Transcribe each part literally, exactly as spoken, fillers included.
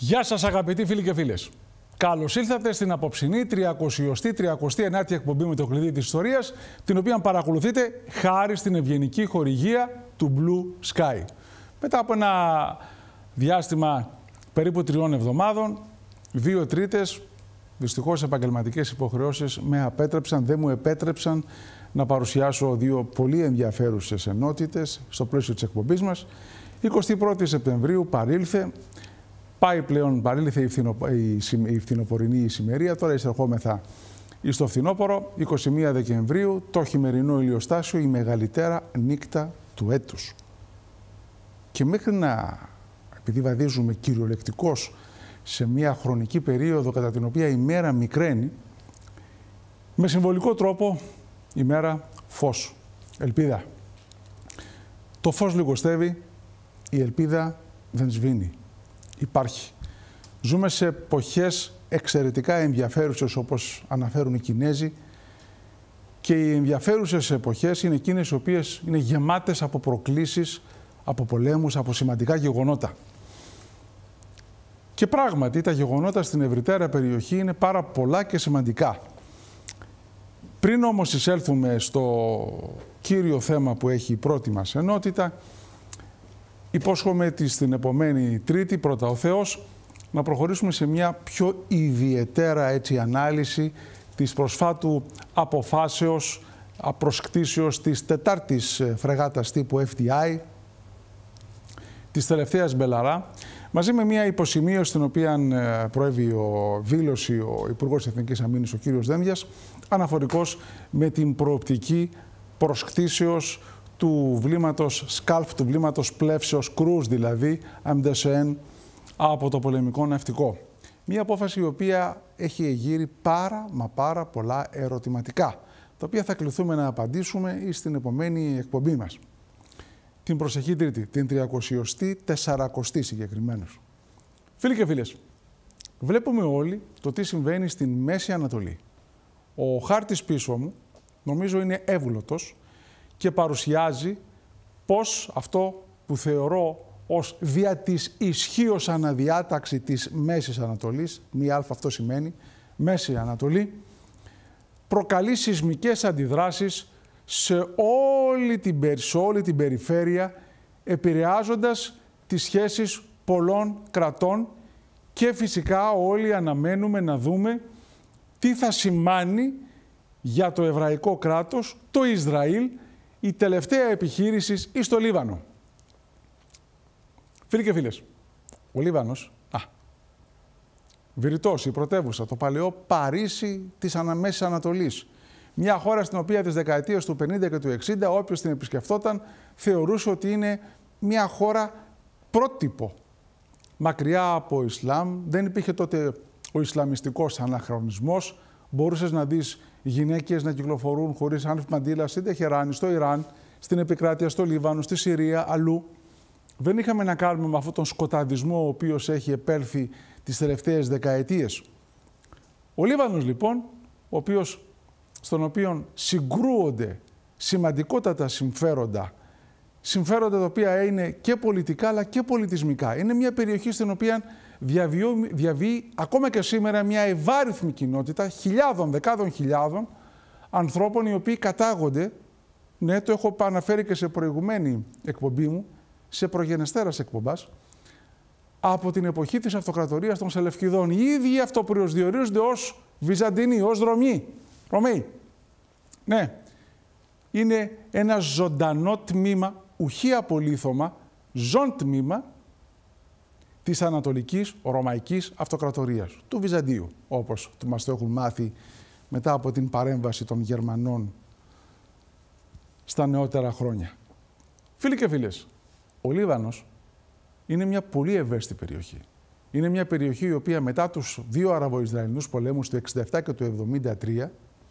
Γεια σας αγαπητοί φίλοι και φίλες. Καλώς ήλθατε στην απόψινή τριακοστή ενάτη εκπομπή με το κλειδί της ιστορίας, την οποία παρακολουθείτε χάρη στην ευγενική χορηγία του Blue Sky. Μετά από ένα διάστημα περίπου τριών εβδομάδων, δύο τρίτες, δυστυχώς επαγγελματικές υποχρεώσεις με απέτρεψαν, δεν μου επέτρεψαν να παρουσιάσω δύο πολύ ενδιαφέρουσες ενότητες στο πλαίσιο της εκπομπής μας. εικοστή πρώτη Σεπτεμβρίου παρήλθε. Πάει πλέον, παρήλθε η, φθινο, η, η φθινοπορεινή ησημερία, τώρα εισερχόμεθα στο φθινόπωρο, εικοστή πρώτη Δεκεμβρίου, το χειμερινό ηλιοστάσιο, η μεγαλύτερα νύχτα του έτους. Και μέχρι να, επειδή βαδίζουμε κυριολεκτικώς σε μια χρονική περίοδο κατά την οποία η μέρα μικραίνει, με συμβολικό τρόπο η μέρα φως, ελπίδα. Το φως λιγοστεύει, η ελπίδα δεν σβήνει. Υπάρχει. Ζούμε σε εποχές εξαιρετικά ενδιαφέρουσες, όπως αναφέρουν οι Κινέζοι, και οι ενδιαφέρουσες εποχές είναι εκείνες οι οποίες είναι γεμάτες από προκλήσεις, από πολέμους, από σημαντικά γεγονότα. Και πράγματι τα γεγονότα στην ευρυτέρα περιοχή είναι πάρα πολλά και σημαντικά. Πριν όμως εισέλθουμε στο κύριο θέμα που έχει η πρώτη μας ενότητα, υπόσχομαι ότι στην επομένη Τρίτη, πρώτα ο Θεός, να προχωρήσουμε σε μια πιο ιδιαιτέρα έτσι, ανάλυση της προσφάτου αποφάσεως απροσκτήσεως της τετάρτης φρεγάτας τύπου εφ ντι άι, της τελευταίας Μπελαρά, μαζί με μια υποσημείωση στην οποία προέβη ο δήλωση ο Υπουργός Εθνικής Αμήνης, ο κύριος Δένδιας, αναφορικώς με την προοπτική προσκτήσεως του βλήματος Σκάλφ, του βλήματος πλεύσεως Κρούς, δηλαδή Αμντεσέν, από το πολεμικό ναυτικό. Μία απόφαση η οποία έχει εγείρει πάρα μα πάρα πολλά ερωτηματικά, τα οποία θα κληθούμε να απαντήσουμε στην επομένη εκπομπή μας. Την προσεχή Τρίτη, την τριακοστή τετρακοστή συγκεκριμένως. Φίλοι και φίλες, βλέπουμε όλοι το τι συμβαίνει στην Μέση Ανατολή. Ο χάρτης πίσω μου νομίζω είναι εύγλωτος και παρουσιάζει πώς αυτό που θεωρώ ως δια της ισχύως αναδιάταξη της Μέσης Ανατολής, μία αλφα αυτό σημαίνει, Μέση Ανατολή, προκαλεί σεισμικές αντιδράσεις σε όλη την, σε όλη την περιφέρεια, επηρεάζοντας τις σχέσεις πολλών κρατών και φυσικά όλοι αναμένουμε να δούμε τι θα σημάνει για το εβραϊκό κράτος, το Ισραήλ, η τελευταία επιχείρηση εις το Λίβανο. Φίλοι και φίλες, ο Λίβανος, α, Βηρητός, η πρωτεύουσα, το παλαιό Παρίσι της Αναμέσης Ανατολής. Μια χώρα στην οποία τις δεκαετίες του πενήντα και του εξήντα, όποιος την επισκεφτόταν, θεωρούσε ότι είναι μια χώρα πρότυπο. Μακριά από Ισλάμ, δεν υπήρχε τότε ο Ισλαμιστικός αναχρονισμός. Μπορούσες να δεις γυναίκες να κυκλοφορούν χωρίς άνευ μαντήλα στην Τεχεράνη, στο Ιράν, στην επικράτεια, στο Λίβανο, στη Συρία, αλλού. Δεν είχαμε να κάνουμε με αυτόν τον σκοταδισμό ο οποίος έχει επέλθει τις τελευταίες δεκαετίες. Ο Λίβανος λοιπόν, ο οποίος, στον οποίο συγκρούονται σημαντικότατα συμφέροντα, συμφέροντα τα οποία είναι και πολιτικά αλλά και πολιτισμικά. Είναι μια περιοχή στην οποία διαβιεί, διαβιεί ακόμα και σήμερα μια ευάριθμη κοινότητα χιλιάδων, δεκάδων χιλιάδων ανθρώπων οι οποίοι κατάγονται, ναι, το έχω αναφέρει και σε προηγουμένη εκπομπή μου, σε προγενεστέρας εκπομπάς, από την εποχή της αυτοκρατορίας των Σελευκηδών. Οι ίδιοι αυτοπροσδιορίζονται ως Βυζαντινοί, ως Ρωμοί. Ρωμαίοι. Ναι, είναι ένα ζωντανό τμήμα, ουχή απολύθωμα, ζών τμήμα της Ανατολικής Ρωμαϊκής Αυτοκρατορίας, του Βυζαντίου, όπως μας το έχουν μάθει μετά από την παρέμβαση των Γερμανών στα νεότερα χρόνια. Φίλοι και φίλες, ο Λίβανος είναι μια πολύ ευαίσθητη περιοχή. Είναι μια περιοχή η οποία μετά τους δύο Αραβο-Ισραηλινούς πολέμους του εξήντα επτά και του εβδομήντα τρία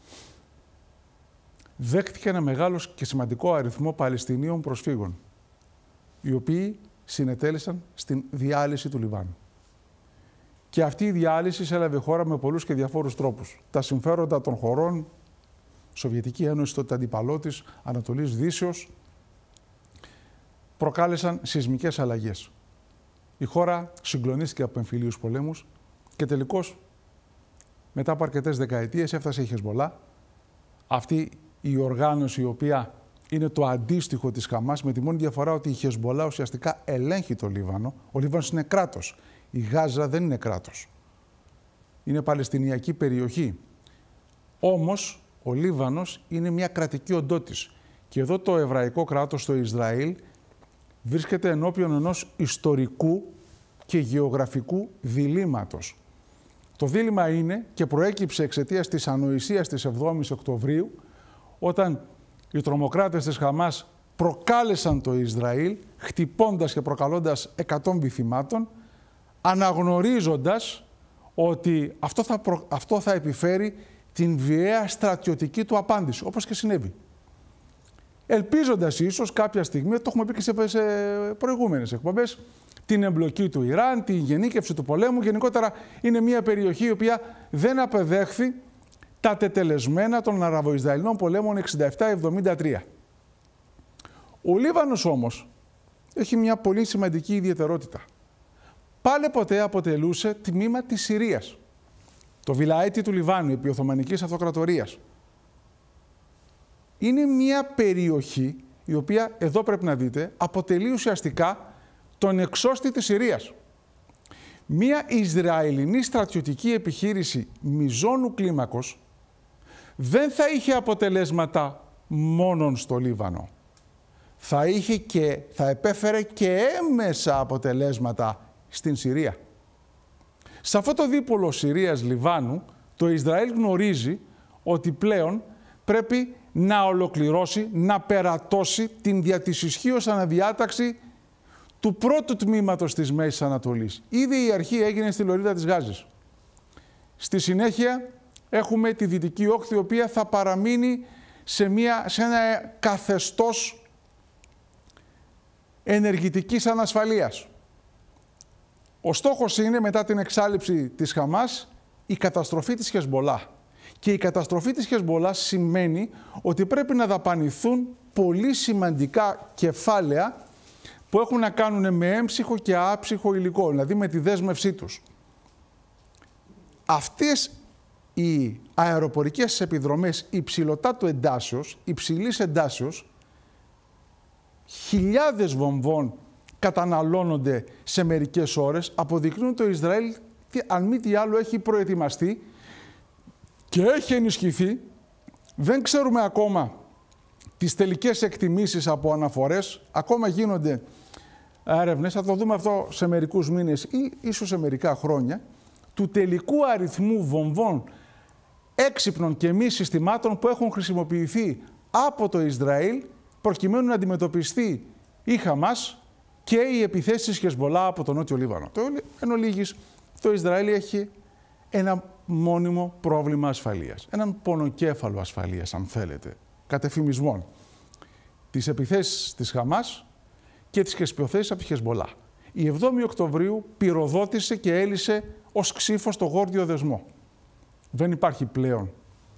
δέχτηκε ένα μεγάλο και σημαντικό αριθμό Παλαιστινίων προσφύγων, οι οποίοι συνετέλεσαν στην διάλυση του Λιβάνου. Και αυτή η διάλυση έλαβε χώρα με πολλούς και διαφόρους τρόπους. Τα συμφέροντα των χωρών, Σοβιετική Ένωση, τότε αντιπαλό της Ανατολής Δύσεως, προκάλεσαν σεισμικές αλλαγές. η χώρα συγκλονίστηκε από εμφυλίους πολέμους και τελικώς, μετά από αρκετές δεκαετίες, έφτασε η Χεσμολά, αυτή η οργάνωση η οποία είναι το αντίστοιχο της Χαμάς, με τη μόνη διαφορά ότι η Χεσμολά ουσιαστικά ελέγχει το Λίβανο. Ο Λίβανος είναι κράτος. Η Γάζα δεν είναι κράτος. Είναι παλαιστινιακή περιοχή. Όμως, ο Λίβανος είναι μια κρατική οντότης. Και εδώ το εβραϊκό κράτος, το Ισραήλ, βρίσκεται ενώπιον ενός ιστορικού και γεωγραφικού διλήμματος. Το δίλημμα είναι και προέκυψε εξαιτίας της ανοησίας της εβδόμης Οκτωβρίου, όταν οι τρομοκράτες της Χαμάς προκάλεσαν το Ισραήλ, χτυπώντας και προκαλώντας εκατόμβοι θυμάτων, αναγνωρίζοντας ότι αυτό θα, προ... αυτό θα επιφέρει την βιαία στρατιωτική του απάντηση, όπως και συνέβη. Ελπίζοντας ίσως κάποια στιγμή, το έχουμε πει και σε προηγούμενες εκπομπές, την εμπλοκή του Ιράν, την γενίκευση του πολέμου. Γενικότερα είναι μια περιοχή η οποία δεν απεδέχθη τα τετελεσμένα των Αραβο-Ισραηλινών πολέμων εξήντα επτά εβδομήντα τρία. Ο Λίβανος όμως έχει μια πολύ σημαντική ιδιαιτερότητα. Πάλε ποτέ αποτελούσε τμήμα της Συρίας. Το Βιλαέτη του Λιβάνου, επί Οθωμανικής Αυτοκρατορίας. Είναι μια περιοχή η οποία, εδώ πρέπει να δείτε, αποτελεί ουσιαστικά τον εξώστη της Συρίας. Μια Ισραηλινή στρατιωτική επιχείρηση μιζώνου κλίμακος δεν θα είχε αποτελέσματα μόνον στο Λίβανο. Θα είχε και θα επέφερε και έμεσα αποτελέσματα στην Συρία. Σε αυτό το δίπολο Συρίας-Λιβάνου, το Ισραήλ γνωρίζει ότι πλέον πρέπει να ολοκληρώσει, να περατώσει την δια της ισχύως αναδιάταξη του πρώτου τμήματος της Μέσης Ανατολής. Ήδη η αρχή έγινε στη λωρίδα της Γάζης. Στη συνέχεια έχουμε τη Δυτική Όχθη, η οποία θα παραμείνει σε, μια, σε ένα καθεστώς ενεργητικής ανασφαλείας. Ο στόχος είναι, μετά την εξάλειψη της Χαμάς, η καταστροφή της Χεσμολά. Και η καταστροφή της Χεσμολά σημαίνει ότι πρέπει να δαπανηθούν πολύ σημαντικά κεφάλαια που έχουν να κάνουν με έμψυχο και άψυχο υλικό, δηλαδή με τη δέσμευσή τους. Αυτές οι αεροπορικές επιδρομές υψηλωτάτου εντάσεως, υψηλής εντάσεως, χιλιάδες βομβών καταναλώνονται σε μερικές ώρες, αποδεικνύουν το Ισραήλ, αν μη τι άλλο, έχει προετοιμαστεί και έχει ενισχυθεί. Δεν ξέρουμε ακόμα τις τελικές εκτιμήσεις από αναφορές, ακόμα γίνονται έρευνες, θα το δούμε αυτό σε μερικούς μήνες ή ίσως σε μερικά χρόνια, του τελικού αριθμού βομβών έξυπνων και μη συστημάτων που έχουν χρησιμοποιηθεί από το Ισραήλ προκειμένου να αντιμετωπιστεί η Χαμάς και οι επιθέσεις Χεσμολά από τον Νότιο Λίβανο. Το, εν ολίγης, το Ισραήλ έχει ένα μόνιμο πρόβλημα ασφαλείας, έναν πονοκέφαλο ασφαλείας, αν θέλετε, κατεφημισμών. Τις επιθέσεις της Χαμάς και τις επιθέσεις από τη Χεσμολά. Η εβδόμη Οκτωβρίου πυροδότησε και έλυσε ως ξύφος το γόρδιο δεσμό. Δεν υπάρχει πλέον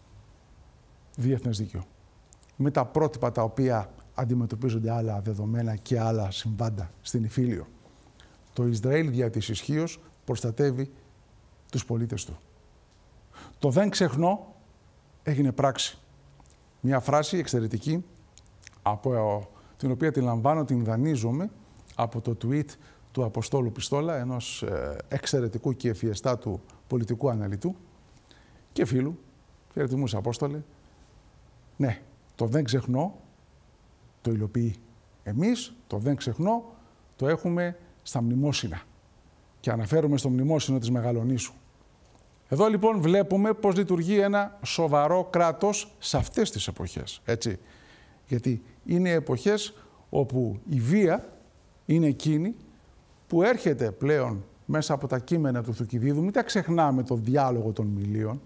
διεθνές δίκαιο. Με τα πρότυπα τα οποία αντιμετωπίζονται άλλα δεδομένα και άλλα συμβάντα στην Ιφίλιο. Το Ισραήλ δια της ισχύως προστατεύει τους πολίτες του. Το «δεν ξεχνώ» έγινε πράξη. Μια φράση εξαιρετική, από την οποία την λαμβάνω, την δανείζομαι, από το tweet του Αποστόλου Πιστόλα, ενός εξαιρετικού και ευφιεστάτου πολιτικού αναλυτού και φίλου. Χαιρετισμούς, Απόστολε. Ναι, το «δεν ξεχνώ» το υλοποιεί. Εμείς το «δεν ξεχνώ» το έχουμε στα μνημόσυνα. Και αναφέρομαι στο μνημόσυνο της Μεγαλονήσου. Εδώ λοιπόν βλέπουμε πώς λειτουργεί ένα σοβαρό κράτος σε αυτές τις εποχές. Έτσι. Γιατί είναι εποχές όπου η βία είναι εκείνη που έρχεται πλέον μέσα από τα κείμενα του Θουκυδίδου. Μην τα ξεχνάμε το διάλογο των Μιλίων.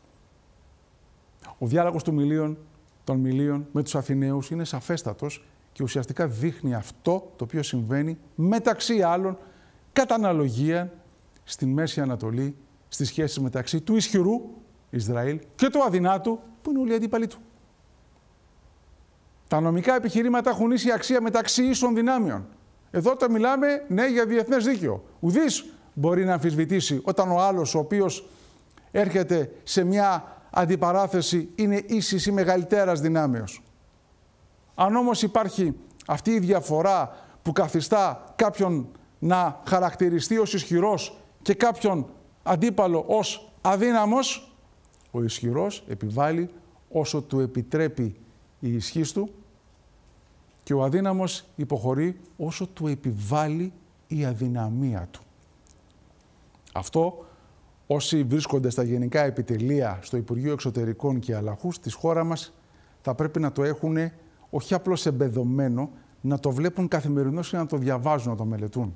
Ο διάλογος του Μιλίων, των Μιλίων με τους Αθηναίους είναι σαφέστατος και ουσιαστικά δείχνει αυτό το οποίο συμβαίνει μεταξύ άλλων κατά αναλογία στην Μέση Ανατολή, στις σχέσεις μεταξύ του ισχυρού Ισραήλ και του αδυνάτου που είναι όλοι οι αντίπαλοι του. Τα νομικά επιχειρήματα έχουν ίση αξία μεταξύ ίσων δυνάμεων. Εδώ το μιλάμε, ναι, για διεθνές δίκαιο. Ουδής μπορεί να αμφισβητήσει όταν ο άλλος, ο οποίος έρχεται σε μια αντιπαράθεση, είναι ίσης ή μεγαλύτερας δυνάμεως. Αν όμως υπάρχει αυτή η διαφορά που καθιστά κάποιον να χαρακτηριστεί ως ισχυρός και κάποιον αντίπαλο ως αδύναμος, ο ισχυρός επιβάλλει όσο του επιτρέπει η ισχύς του και ο αδύναμος υποχωρεί όσο του επιβάλλει η αδυναμία του. Αυτό όσοι βρίσκονται στα γενικά επιτελεία, στο Υπουργείο Εξωτερικών και Αλλαχούς της χώρα μας, θα πρέπει να το έχουν όχι απλώς εμπεδωμένο, να το βλέπουν καθημερινώς και να το διαβάζουν, να το μελετούν.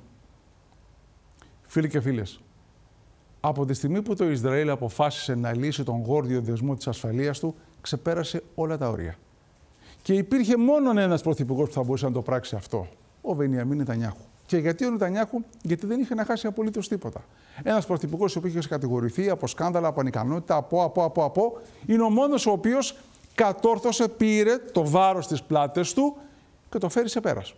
Φίλοι και φίλες, από τη στιγμή που το Ισραήλ αποφάσισε να λύσει τον γόρδιο δεσμό της ασφαλείας του, ξεπέρασε όλα τα όρια. Και υπήρχε μόνο ένας πρωθυπουργός που θα μπορούσε να το πράξει αυτό, ο Μπενιαμίν Νετανιάχου. Και γιατί ο Νετανιάχου? Γιατί δεν είχε να χάσει απολύτως τίποτα. Ένας πρωθυπουργός ο οποίος είχε κατηγορηθεί από σκάνδαλα, από ανικανότητα, από, από, από, από, είναι ο μόνος ο οποίος κατόρθωσε, πήρε το βάρος στις πλάτες του και το φέρει σε πέρας.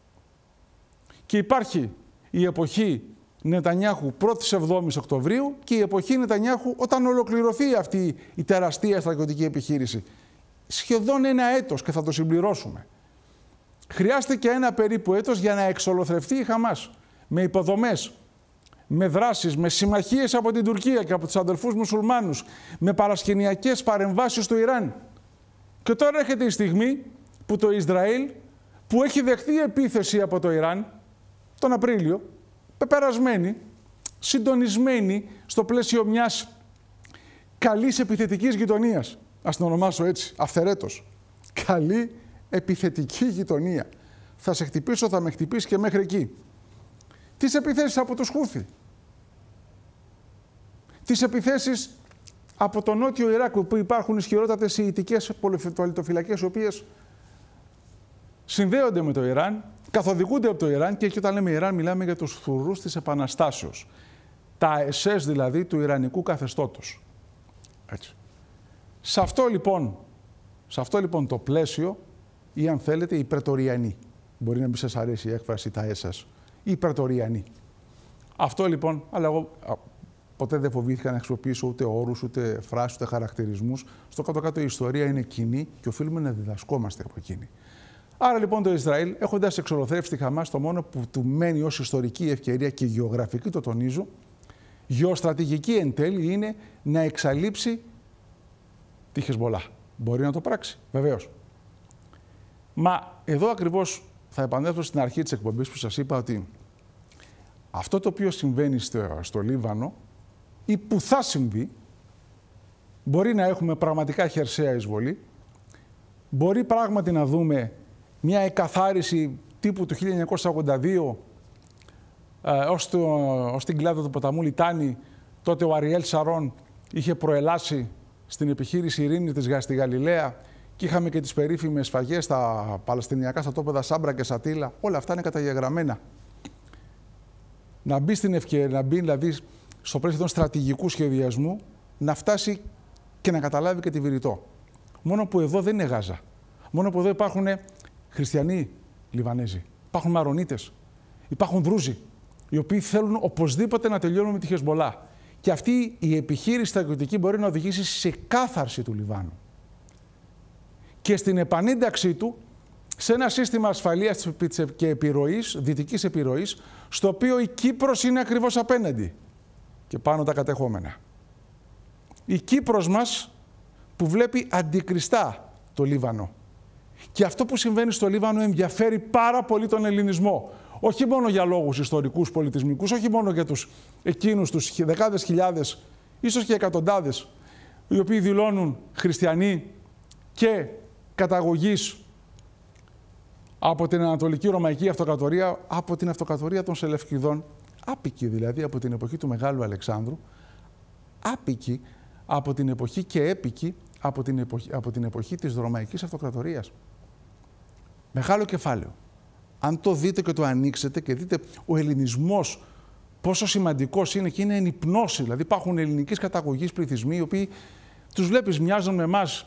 Και υπάρχει η εποχή Νετανιάχου πρώτης εβδόμης Οκτωβρίου και η εποχή Νετανιάχου όταν ολοκληρωθεί αυτή η τεραστία στρατιωτική επιχείρηση. Σχεδόν ένα έτος και θα το συμπληρώσουμε. Χρειάστηκε ένα περίπου έτος για να εξολοθρευτεί η Χαμάς με υποδομές, με δράσεις, με συμμαχίες από την Τουρκία και από τους αδελφούς μουσουλμάνους, με παρασκηνιακές παρεμβάσεις στο Ιράν. Και τώρα έρχεται η στιγμή που το Ισραήλ, που έχει δεχθεί επίθεση από το Ιράν τον Απρίλιο, πεπερασμένη, συντονισμένη στο πλαίσιο μιας καλής επιθετικής γειτονίας. Ας την ονομάσω έτσι, αυθαιρέτως. Καλή επιθετική γειτονία. Θα σε χτυπήσω, θα με χτυπήσει και μέχρι εκεί. Τις επιθέσεις από τους Χούθι. Τις επιθέσεις από το νότιο Ιράκ, που υπάρχουν ισχυρότατες σιητικές πολιτοφυλακές, οι οποίες συνδέονται με το Ιράν, καθοδηγούνται από το Ιράν και όταν λέμε Ιράν μιλάμε για τους φρουρούς της Επαναστάσεως. Τα ες δηλαδή του Ιρανικού καθεστώτος. Έτσι. Σε αυτό λοιπόν, σε αυτό λοιπόν το πλαίσιο, ή αν θέλετε οι πρετοριανοί, μπορεί να μην σας αρέσει η έκφραση τα έσας, οι πρετοριανοί. Αυτό λοιπόν, αλλά εγώ ποτέ δεν φοβήθηκα να χρησιμοποιήσω ούτε όρους, ούτε φράσεις, ούτε χαρακτηρισμούς. Στο κάτω-κάτω η ιστορία είναι κοινή και οφείλουμε να διδασκόμαστε από εκείνη. Άρα λοιπόν το Ισραήλ, έχοντας εξολοθρεύσει τη Χαμάς, το μόνο που του μένει ως ιστορική ευκαιρία και γεωγραφική, το τονίζω, γεωστρατηγική εν τέλει, είναι να εξαλείψει τη Χεσμολά. Μπορεί να το πράξει, βεβαίως. Μα εδώ ακριβώς θα επανέλθω στην αρχή της εκπομπής που σας είπα ότι αυτό το οποίο συμβαίνει στο, στο Λίβανο ή που θα συμβεί, μπορεί να έχουμε πραγματικά χερσαία εισβολή, μπορεί πράγματι να δούμε μια εκαθάριση τύπου του χίλια εννιακόσια ογδόντα δύο ε, ως, το, ως την κοιλάδα του ποταμού Λιτάνη. Τότε ο Αριέλ Σαρών είχε προελάσει στην επιχείρηση ειρήνης της στη Γαλιλαία και είχαμε και τις περίφημες σφαγές στα παλαιστινιακά στρατόπεδα Σάμπρα και Σατήλα. Όλα αυτά είναι καταγεγραμμένα. Να μπει στην ευκαιρία, να μπει δηλαδή στο πλαίσιο των στρατηγικού σχεδιασμού, να φτάσει και να καταλάβει και τη Βηρητό. Μόνο που εδώ δεν είναι Γάζα. Μόνο που εδώ υπάρχουν χριστιανοί Λιβανέζοι, υπάρχουν Μαρονίτες, υπάρχουν Δρούζοι, οι οποίοι θέλουν οπωσδήποτε να τελειώνουν με τη Χεσμολά. Και αυτή η επιχείρηση στρατιωτική μπορεί να οδηγήσει σε κάθαρση του Λιβάνου και στην επανένταξή του σε ένα σύστημα ασφαλείας και επιρροής, δυτικής επιρροής, στο οποίο η Κύπρος είναι ακριβώς απέναντι και πάνω τα κατεχόμενα. Η Κύπρος μας που βλέπει αντικριστά το Λίβανο. Και αυτό που συμβαίνει στο Λίβανο ενδιαφέρει πάρα πολύ τον ελληνισμό. Όχι μόνο για λόγους ιστορικούς, πολιτισμικούς, όχι μόνο για τους εκείνους τους δεκάδες χιλιάδες, ίσως και εκατοντάδες, οι οποίοι δηλώνουν χριστιανοί και καταγωγής από την Ανατολική Ρωμαϊκή Αυτοκρατορία, από την Αυτοκρατορία των Σελευκηδών, άπικοι δηλαδή από την εποχή του Μεγάλου Αλεξάνδρου, άπικοι από την εποχή και έπικοι από την εποχή, από την εποχή της Ρωμαϊκής Αυτοκρατορίας. Μεγάλο κεφάλαιο. Αν το δείτε και το ανοίξετε και δείτε ο ελληνισμός πόσο σημαντικός είναι και είναι εν υπνώση. Δηλαδή υπάρχουν ελληνικής καταγωγής πληθυσμοί οι οποίοι τους βλέπεις μοιάζουν με εμάς,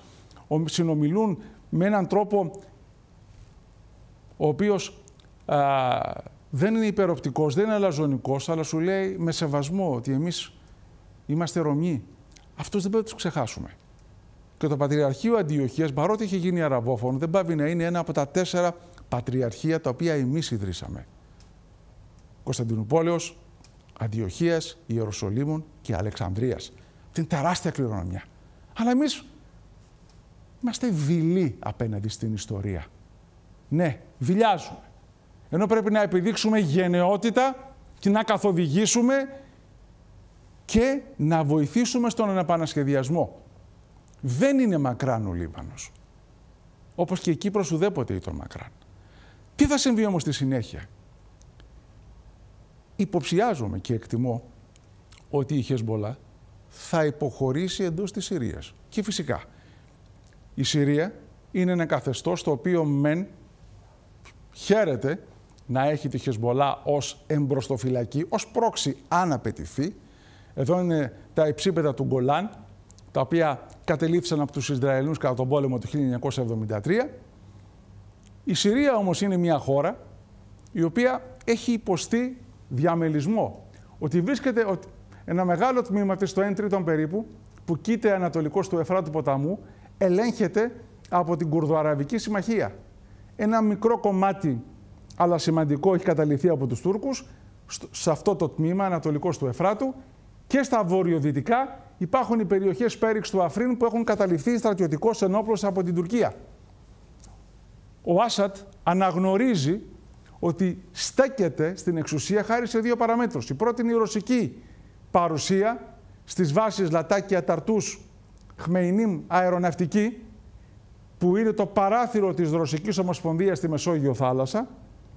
συνομιλούν με έναν τρόπο ο οποίος α, δεν είναι υπεροπτικός, δεν είναι αλαζονικός, αλλά σου λέει με σεβασμό ότι εμείς είμαστε Ρωμιοί. Αυτούς δεν πρέπει να τους ξεχάσουμε. Και το Πατριαρχείο Αντιοχίας, παρότι έχει γίνει αραβόφωνο, δεν πάβει να είναι ένα από τα τέσσερα πατριαρχία τα οποία εμείς ιδρύσαμε. Κωνσταντινούπολεως, Αντιοχίας, Ιεροσολύμων και Αλεξανδρίας. Αυτή είναι τεράστια κληρονομιά. Αλλά εμείς είμαστε δειλοί απέναντι στην ιστορία. Ναι, δειλιάζουμε. Ενώ πρέπει να επιδείξουμε γενναιότητα και να καθοδηγήσουμε και να βοηθήσουμε στον επανασχεδιασμό. Δεν είναι μακράν ο Λίβανος. Όπως και η Κύπρος ουδέποτε ήταν μακράν. Τι θα συμβεί όμως στη συνέχεια? Υποψιάζομαι και εκτιμώ ότι η Χεσμολάχ θα υποχωρήσει εντός της Συρίας. Και φυσικά, η Συρία είναι ένα καθεστώς το οποίο μεν χαίρεται να έχει τη Χεσμολάχ ως εμπροστοφυλακή, ως πρόξη αν απαιτηθεί. Εδώ είναι τα υψίπεδα του Γκολάν, τα οποία κατελήφθησαν από τους Ισραηλινούς κατά τον πόλεμο του χίλια εννιακόσια εβδομήντα τρία. Η Συρία όμως είναι μια χώρα η οποία έχει υποστεί διαμελισμό. Ότι βρίσκεται ότι ένα μεγάλο τμήμα της, το ένα τρίτο περίπου, που κοίται ανατολικώς του Εφράτου ποταμού, ελέγχεται από την Κουρδοαραβική Συμμαχία. Ένα μικρό κομμάτι, αλλά σημαντικό, έχει καταληφθεί από τους Τούρκους, σε αυτό το τμήμα ανατολικώς του Εφράτου, και στα βορειοδυτικά υπάρχουν οι περιοχές Πέριξ του Αφρίν που έχουν καταληφθεί στρατιωτικώς ενόπλως από την Τουρκία. Ο Άσαντ αναγνωρίζει ότι στέκεται στην εξουσία χάρη σε δύο παραμέτρους. Η πρώτη είναι η ρωσική παρουσία στις βάσεις Λατάκια, Ταρτούς, Χμεϊνίμ, αεροναυτική, που είναι το παράθυρο της Ρωσικής Ομοσπονδίας στη Μεσόγειο θάλασσα,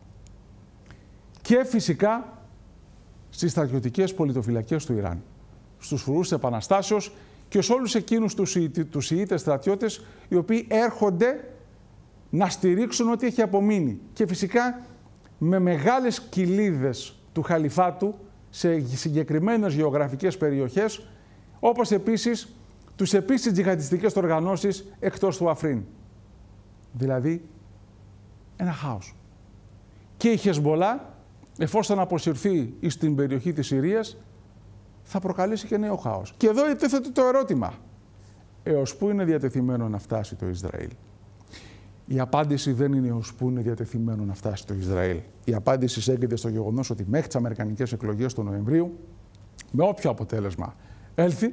και φυσικά στις στρατιωτικές πολιτοφυλακές του Ιράν, στους φρουρούς της Επαναστάσεως και σε όλους εκείνους τους, τους Σιήτες στρατιώτες οι οποίοι έρχονται να στηρίξουν ό,τι έχει απομείνει. Και φυσικά με μεγάλες κοιλίδες του Χαλιφάτου σε συγκεκριμένες γεωγραφικές περιοχές, όπως επίσης τους επίσης τζιχαντιστικές οργανώσεις εκτός του Αφρίν. Δηλαδή, ένα χάος. Και η Χεσμολάχ, εφόσον αποσυρθεί στην περιοχή της Συρίας, θα προκαλέσει και νέο χάος. Και εδώ τίθεται το ερώτημα. Έως πού είναι διατεθειμένο να φτάσει το Ισραήλ? Η απάντηση δεν είναι έως πού είναι διατεθειμένο να φτάσει το Ισραήλ. Η απάντηση στέκεται στο γεγονός ότι μέχρι τις αμερικανικές εκλογές του Νοεμβρίου, με όποιο αποτέλεσμα έλθει,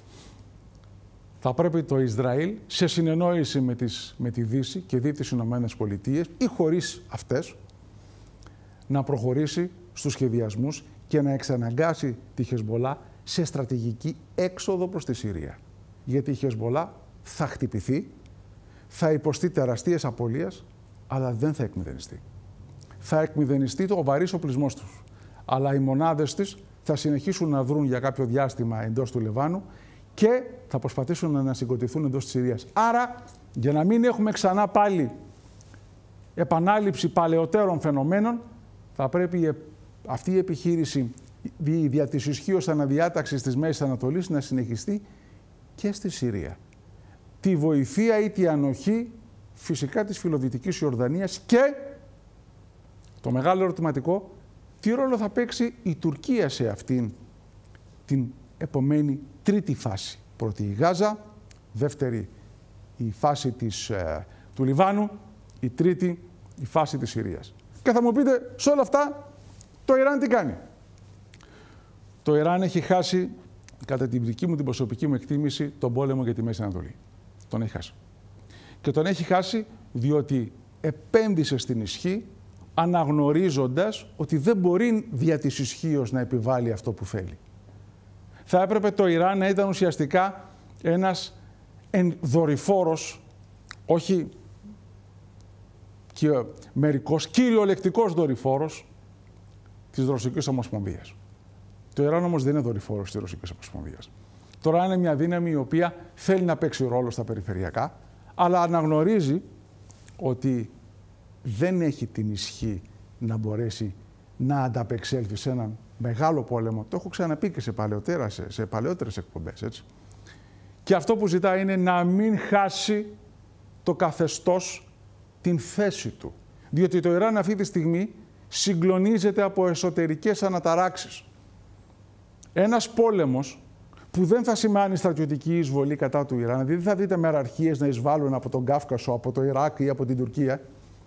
θα πρέπει το Ισραήλ, σε συνεννόηση με, τις, με τη Δύση και δι' τις Ηνωμένες Πολιτείες ή χωρίς αυτές, να προχωρήσει στους σχεδιασμούς και να εξαναγκάσει τη Χεσμολάχ σε στρατηγική έξοδο προς τη Συρία. Γιατί η Χεσμολάχ θα χτυπηθεί, θα υποστεί τεραστίες απώλειες, αλλά δεν θα εκμηδενιστεί. Θα εκμηδενιστεί το βαρύς οπλισμός τους. Αλλά οι μονάδες της θα συνεχίσουν να δρουν για κάποιο διάστημα εντός του Λιβάνου και θα προσπαθήσουν να ανασυγκοτηθούν εντός της Συρίας. Άρα, για να μην έχουμε ξανά πάλι επανάληψη παλαιότερων φαινομένων, θα πρέπει αυτή η επιχείρηση δια της ισχύως αναδιάταξης της Μέσης Ανατολής να συνεχιστεί και στη Συρία. Τη βοηθεία ή τη ανοχή φυσικά της φιλοδυτικής Ιορδανίας και το μεγάλο ερωτηματικό, τι ρόλο θα παίξει η Τουρκία σε αυτήν την επομένη τρίτη φάση. Πρώτη η Γάζα, δεύτερη η φάση της, ε, του Λιβάνου, η τρίτη η φάση της Συρίας. Και θα μου πείτε, σε όλα αυτά το Ιράν τι κάνει? Το Ιράν έχει χάσει, κατά την δική μου την προσωπική μου εκτίμηση, τον πόλεμο για τη Μέση Ανατολή. Τον έχει χάσει. Και τον έχει χάσει διότι επένδυσε στην ισχύ, αναγνωρίζοντας ότι δεν μπορεί δια της ισχύως να επιβάλλει αυτό που θέλει. Θα έπρεπε το Ιράν να ήταν ουσιαστικά ένας δορυφόρος, όχι και μερικός κυριολεκτικός δορυφόρος της Ρωσικής Ομοσπονδίας. Το Ιράν όμως δεν είναι δορυφόρος της Ρωσικής Ομοσπονδίας. Τώρα είναι μια δύναμη η οποία θέλει να παίξει ρόλο στα περιφερειακά, αλλά αναγνωρίζει ότι δεν έχει την ισχύ να μπορέσει να ανταπεξέλθει σε έναν μεγάλο πόλεμο. Το έχω ξαναπεί και σε, σε, σε παλαιότερες εκπομπές, έτσι. Και αυτό που ζητά είναι να μην χάσει το καθεστώς την θέση του. Διότι το Ιράν αυτή τη στιγμή συγκλονίζεται από εσωτερικές αναταράξεις. Ένας πόλεμος που δεν θα σημάνει στρατιωτική εισβολή κατά του Ιράν, δηλαδή δεν θα δείτε μεραρχίες να εισβάλλουν από τον Κάφκασο, από το Ιράκ ή από την Τουρκία,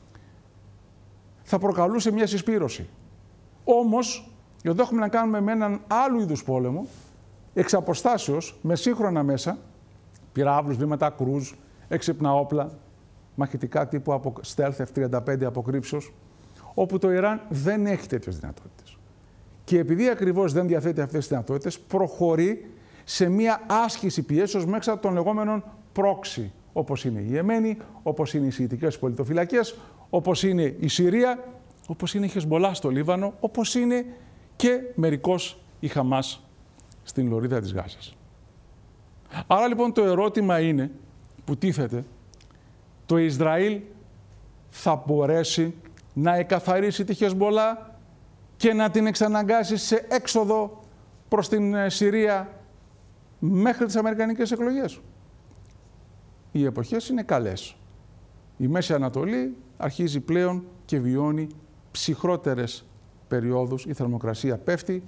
θα προκαλούσε μια συσπήρωση. Όμως, εδώ έχουμε να κάνουμε με έναν άλλου είδους πόλεμο, εξ αποστάσεως, με σύγχρονα μέσα, πυράβλους, βήματα κρούζ, έξυπνα όπλα, μαχητικά τύπου από Stealth εφ τριάντα πέντε αποκρύψεως, όπου το Ιράν δεν έχει τέτοιες δυνατότητες. Και επειδή ακριβώς δεν διαθέτει αυτές τις δυνατότητες, προχωρεί σε μια άσκηση πιέσεως μέσα των λεγόμενων πρόξι, όπως είναι η Ιεμένη, όπως είναι οι Σιητικές πολιτοφυλακές, όπως είναι η Συρία, όπως είναι η Χεσμολά στο Λίβανο, όπως είναι και μερικώς η Χαμάς στην λωρίδα της Γάζας. Άρα λοιπόν το ερώτημα είναι, που τίθεται, το Ισραήλ θα μπορέσει να εκαθαρίσει τη Χεσμολά και να την εξαναγκάσει σε έξοδο προς την Συρία μέχρι τις αμερικανικές εκλογές? Οι εποχές είναι καλές. Η Μέση Ανατολή αρχίζει πλέον και βιώνει ψυχρότερες περιόδους, η θερμοκρασία πέφτει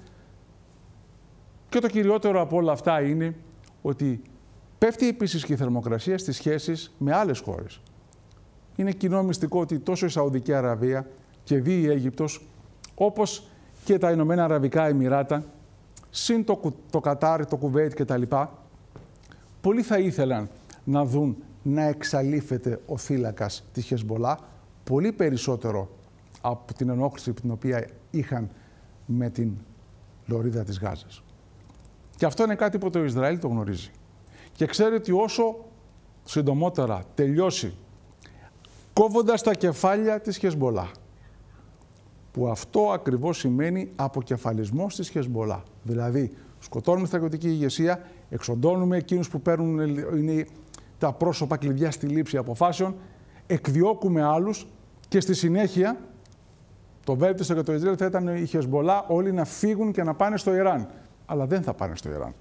και το κυριότερο από όλα αυτά είναι ότι πέφτει επίσης και η θερμοκρασία στις σχέσεις με άλλες χώρες. Είναι κοινό μυστικό ότι τόσο η Σαουδική Αραβία και δι η Αίγυπτος, όπως και τα Ηνωμένα Αραβικά Εμιράτα, συν το, το Κατάρ, το Κουβέιτ κτλ., πολλοί θα ήθελαν να δουν να εξαλείφεται ο θύλακας της Χεσμολά, πολύ περισσότερο από την ενόχληση την οποία είχαν με την λωρίδα της Γάζας. Και αυτό είναι κάτι που το Ισραήλ το γνωρίζει. Και ξέρει ότι όσο συντομότερα τελειώσει κόβοντας τα κεφάλια της Χεσμολά, που αυτό ακριβώς σημαίνει αποκεφαλισμός της Χεσμολά. Δηλαδή, σκοτώνουμε στρατιωτική ηγεσία, εξοντώνουμε εκείνους που παίρνουν είναι τα πρόσωπα κλειδιά στη λήψη αποφάσεων, εκδιώκουμε άλλους και στη συνέχεια το βέλτιστο για το Ισραήλ θα ήταν η Χεσμολά όλοι να φύγουν και να πάνε στο Ιράν. Αλλά δεν θα πάνε στο Ιράν.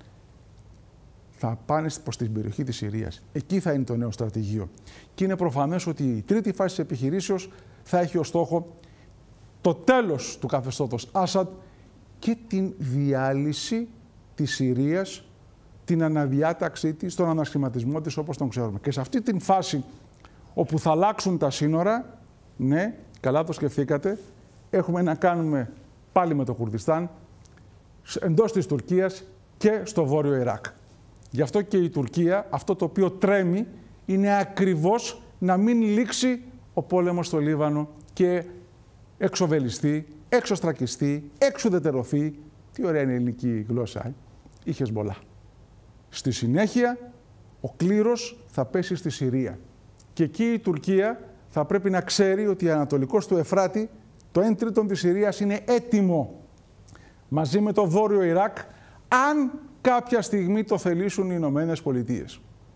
Θα πάνε προς την περιοχή της Συρίας. Εκεί θα είναι το νέο στρατηγείο. Και είναι προφανές ότι η τρίτη φάση της επιχειρήσεως θα έχει ως στόχο το τέλος του καθεστώτος Άσαντ και την διάλυση της Συρίας, την αναδιάταξή της, τον ανασχηματισμό της όπως τον ξέρουμε. Και σε αυτή την φάση όπου θα αλλάξουν τα σύνορα, ναι, καλά το σκεφτήκατε, έχουμε να κάνουμε πάλι με το Κουρδιστάν, εντός της Τουρκίας και στο βόρειο Ιράκ. Γι' αυτό και η Τουρκία, αυτό το οποίο τρέμει, είναι ακριβώς να μην λήξει ο πόλεμος στο Λίβανο και εξοβελιστεί, εξωστρακιστεί, εξουδετερωθεί, τι ωραία είναι η ελληνική γλώσσα, η Χεσμολά. Στη συνέχεια, ο κλήρος θα πέσει στη Συρία. Και εκεί η Τουρκία θα πρέπει να ξέρει ότι ανατολικός του Εφράτη, το ένα τρίτο της Συρίας είναι έτοιμο, μαζί με το βόρειο Ιράκ, αν κάποια στιγμή το θελήσουν οι Ηνωμένες Πολιτείες.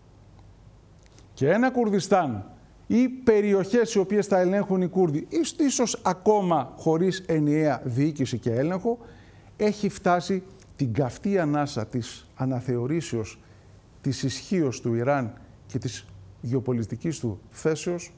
Και ένα Κουρδιστάν ή περιοχές οι οποίες θα ελέγχουν οι Κούρδοι, ίσως ακόμα χωρίς ενιαία διοίκηση και έλεγχο, έχει φτάσει την καυτή ανάσα της αναθεωρήσεως της ισχύως του Ιράν και της γεωπολιτικής του θέσεως,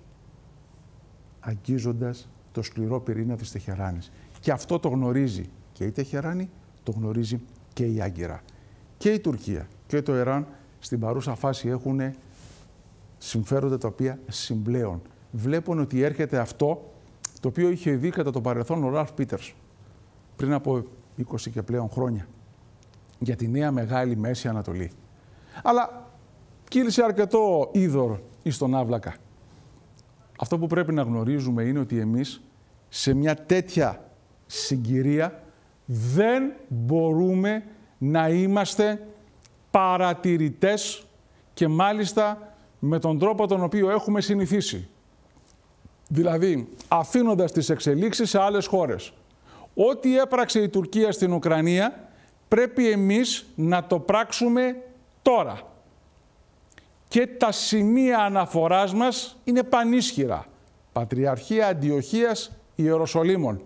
αγγίζοντας το σκληρό πυρήνα της Τεχεράνης. Και αυτό το γνωρίζει και η Τεχεράνη, το γνωρίζει και η Άγκυρα. Και η Τουρκία και το Ιράν στην παρούσα φάση έχουν συμφέροντα τα οποία συμπλέον. Βλέπουν ότι έρχεται αυτό το οποίο είχε δει κατά το παρελθόν ο Ραλφ Πίτερς πριν από είκοσι και πλέον χρόνια για τη νέα μεγάλη Μέση Ανατολή. Αλλά κύλησε αρκετό είδωρ εις τον Άβλακα. Αυτό που πρέπει να γνωρίζουμε είναι ότι εμείς σε μια τέτοια συγκυρία δεν μπορούμε να είμαστε παρατηρητές και μάλιστα με τον τρόπο τον οποίο έχουμε συνηθίσει. Δηλαδή, αφήνοντας τις εξελίξεις σε άλλες χώρες. Ό,τι έπραξε η Τουρκία στην Ουκρανία, πρέπει εμείς να το πράξουμε τώρα. Και τα σημεία αναφοράς μας είναι πανίσχυρα. Πατριαρχία Αντιοχίας Ιεροσολύμων.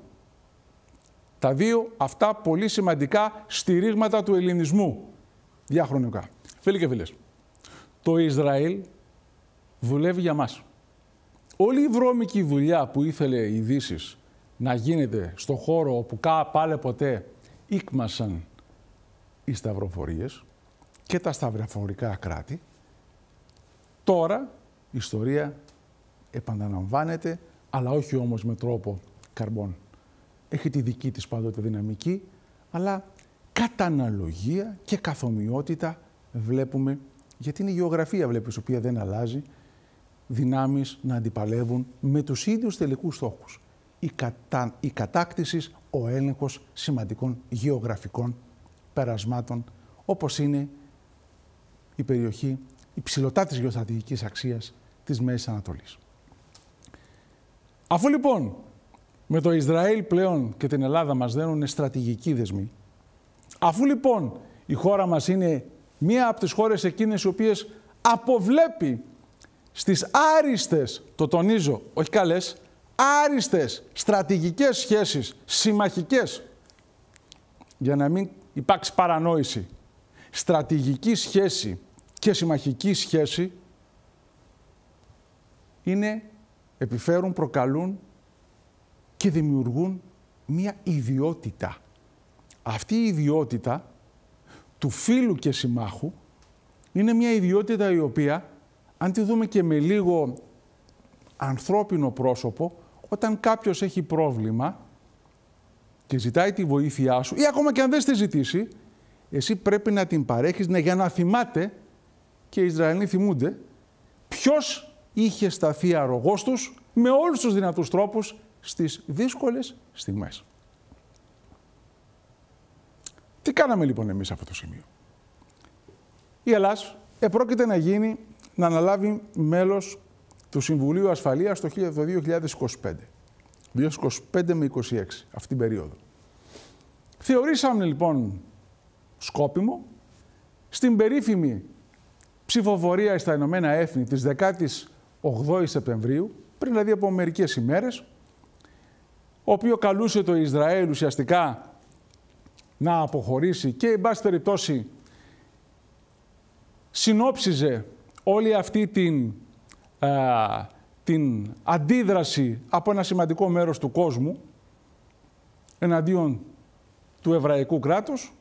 Τα δύο αυτά πολύ σημαντικά στηρίγματα του ελληνισμού διαχρονικά. Φίλοι και φίλες, το Ισραήλ δουλεύει για μας. Όλη η βρώμικη δουλειά που ήθελε οι Δύσεις να γίνεται στο χώρο όπου πάλε ποτέ ήκμασαν οι σταυροφορίες και τα σταυροφορικά κράτη, τώρα η ιστορία επαναλαμβάνεται, αλλά όχι όμως με τρόπο καρμπών. Έχει τη δική της πάντοτε δυναμική, αλλά κατά αναλογία και καθομοιότητα βλέπουμε, γιατί είναι η γεωγραφία βλέπεις, η οποία δεν αλλάζει, δυνάμεις να αντιπαλεύουν με τους ίδιους τελικούς στόχους. Η, κατα... η κατάκτηση, ο έλεγχος σημαντικών γεωγραφικών περασμάτων, όπως είναι η περιοχή υψηλωτάτης γεωστρατηγικής αξίας της Μέσης Ανατολής. Αφού λοιπόν με το Ισραήλ πλέον και την Ελλάδα μας δένουν στρατηγικοί δεσμοί, αφού λοιπόν η χώρα μας είναι μία από τις χώρες εκείνες οι οποίες αποβλέπει στις άριστες, το τονίζω, όχι καλές, άριστες στρατηγικές σχέσεις, συμμαχικές, για να μην υπάρξει παρανόηση, στρατηγική σχέση και συμμαχική σχέση είναι, επιφέρουν, προκαλούν και δημιουργούν μία ιδιότητα. Αυτή η ιδιότητα του φίλου και συμμάχου είναι μία ιδιότητα η οποία, αν τη δούμε και με λίγο ανθρώπινο πρόσωπο, όταν κάποιος έχει πρόβλημα και ζητάει τη βοήθειά σου, ή ακόμα και αν δεν στη ζητήσει, εσύ πρέπει να την παρέχεις, ναι, για να θυμάται, και οι Ισραηλοί θυμούνται, ποιος είχε σταθεί αρρωγός τους με όλους τους δυνατούς τρόπους στις δύσκολες στιγμές. Τι κάναμε λοιπόν εμείς σε αυτό το σημείο? Η Ελλάς επρόκειται να γίνει, να αναλάβει μέλος του Συμβουλίου Ασφαλείας το δύο χιλιάδες είκοσι πέντε. δύο χιλιάδες είκοσι πέντε με είκοσι έξι, αυτή την περίοδο. Θεωρήσαμε λοιπόν σκόπιμο στην περίφημη ψηφοφορία στα Ηνωμένα Έθνη της δεκάτης ογδόης Σεπτεμβρίου, πριν δηλαδή από μερικές ημέρες, ο οποίο καλούσε το Ισραήλ ουσιαστικά να αποχωρήσει και, εν πάση περιπτώσει, συνόψιζε όλη αυτή την, α, την αντίδραση από ένα σημαντικό μέρος του κόσμου εναντίον του εβραϊκού κράτους.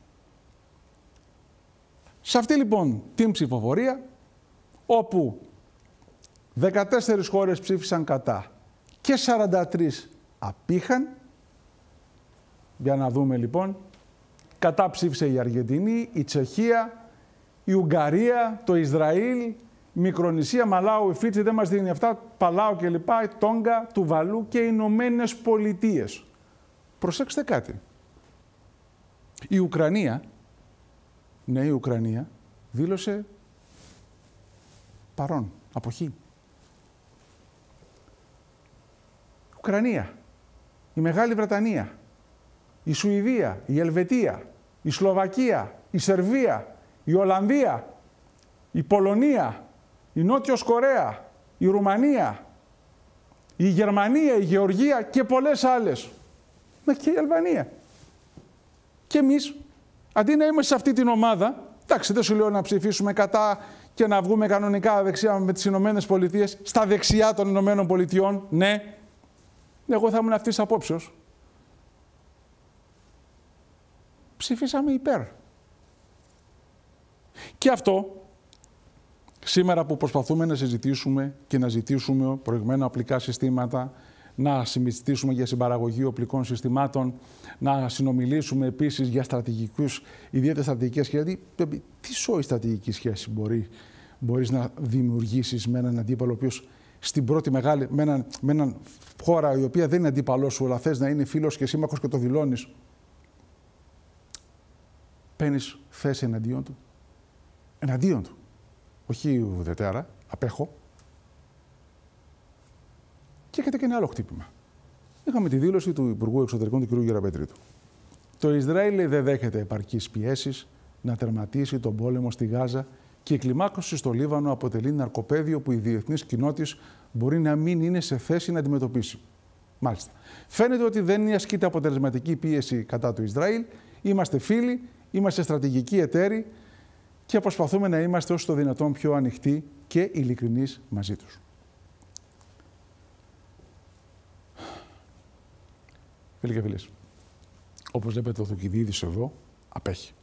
Σε αυτή λοιπόν την ψηφοφορία, όπου δεκατέσσερις χώρες ψήφισαν κατά και σαράντα τρεις απήχαν, για να δούμε λοιπόν, κατά ψήφισε η Αργεντινή, η Τσεχία, η Ουγγαρία, το Ισραήλ, η Μικρονησία, Μαλάου, η Φίτζη, δεν μας δίνει αυτά, Παλάου και λοιπά, η Τόγκα, Τουβαλού και οι Ηνωμένες Πολιτείες. Προσέξτε κάτι. Η Ουκρανία, ναι, η Ουκρανία δήλωσε παρόν, αποχή. Ουκρανία, η Μεγάλη Βρετανία, η Σουηδία, η Ελβετία, η Σλοβακία, η Σερβία, η Ολλανδία, η Πολωνία, η Νότιος Κορέα, η Ρουμανία, η Γερμανία, η Γεωργία και πολλές άλλες. Μα και η Αλβανία. Και εμείς, αντί να είμαστε σε αυτή την ομάδα, εντάξει, δεν σου λέω να ψηφίσουμε κατά και να βγούμε κανονικά δεξιά με τις Ηνωμένες Πολιτείες, στα δεξιά των Ηνωμένων Πολιτειών, ναι, εγώ θα ήμουν αυτής απόψεως. Ψηφίσαμε υπέρ. Και αυτό, σήμερα που προσπαθούμε να συζητήσουμε και να ζητήσουμε προηγμένα οπλικά συστήματα, να συζητήσουμε για συμπαραγωγή οπλικών συστημάτων, να συνομιλήσουμε επίσης για στρατηγικούς, ιδιαίτερα στρατηγικές σχέσεις. Τι σόη στρατηγική σχέση μπορεί, μπορείς να δημιουργήσεις με έναν αντίπαλο, ο οποίος στην πρώτη μεγάλη, με έναν, με έναν χώρα η οποία δεν είναι αντίπαλός σου, αλλά θες να είναι φίλος και σύμμαχος και το δηλώνεις. Παίρνεις θέση εναντίον του. Εναντίον του. Όχι ουδετέρα, απέχω. Και έχετε και ένα άλλο χτύπημα. Είχαμε τη δήλωση του Υπουργού Εξωτερικών του κ. Γεραπετρίτου. Το Ισραήλ δεν δέχεται επαρκείς πιέσεις να τερματίσει τον πόλεμο στη Γάζα και η κλιμάκωση στο Λίβανο αποτελεί ναρκοπαίδιο που η διεθνής κοινότητα μπορεί να μην είναι σε θέση να αντιμετωπίσει. Μάλιστα. Φαίνεται ότι δεν ασκείται αποτελεσματική πίεση κατά του Ισραήλ. Είμαστε φίλοι, είμαστε στρατηγικοί εταίροι και προσπαθούμε να είμαστε όσο το δυνατόν πιο ανοιχτοί και ειλικρινείς μαζί τους. Φίλοι και φίλες, όπως βλέπετε ο Θουκυδίδης εδώ απέχει.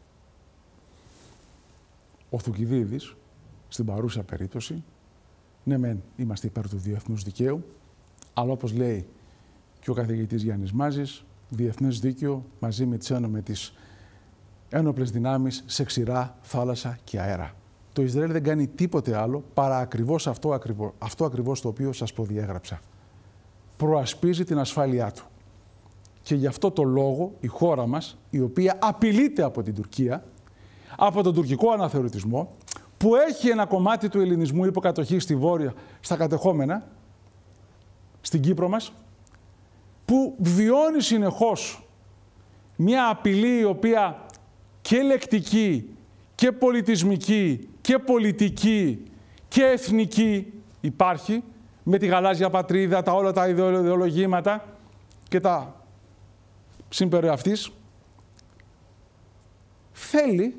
Ο Θουκυδίδης, στην παρούσα περίπτωση, ναι μεν είμαστε υπέρ του διεθνούς δικαίου, αλλά όπως λέει και ο καθηγητής Γιάννης Μάζης, διεθνές δίκαιο μαζί με τις, με τις ένοπλες δυνάμεις σε ξηρά, θάλασσα και αέρα. Το Ισραήλ δεν κάνει τίποτε άλλο παρά ακριβώς αυτό, ακριβώς, αυτό ακριβώς το οποίο σας προδιέγραψα. Προασπίζει την ασφάλειά του. Και γι' αυτό το λόγο η χώρα μας, η οποία απειλείται από την Τουρκία, από τον τουρκικό αναθεωρητισμό, που έχει ένα κομμάτι του ελληνισμού υποκατοχή στη βόρεια, στα κατεχόμενα, στην Κύπρο μας, που βιώνει συνεχώς μια απειλή η οποία και λεκτική και πολιτισμική και πολιτική και εθνική υπάρχει, με τη γαλάζια πατρίδα, τα όλα τα ιδεολογήματα και τα σύμπερι αυτής, θέλει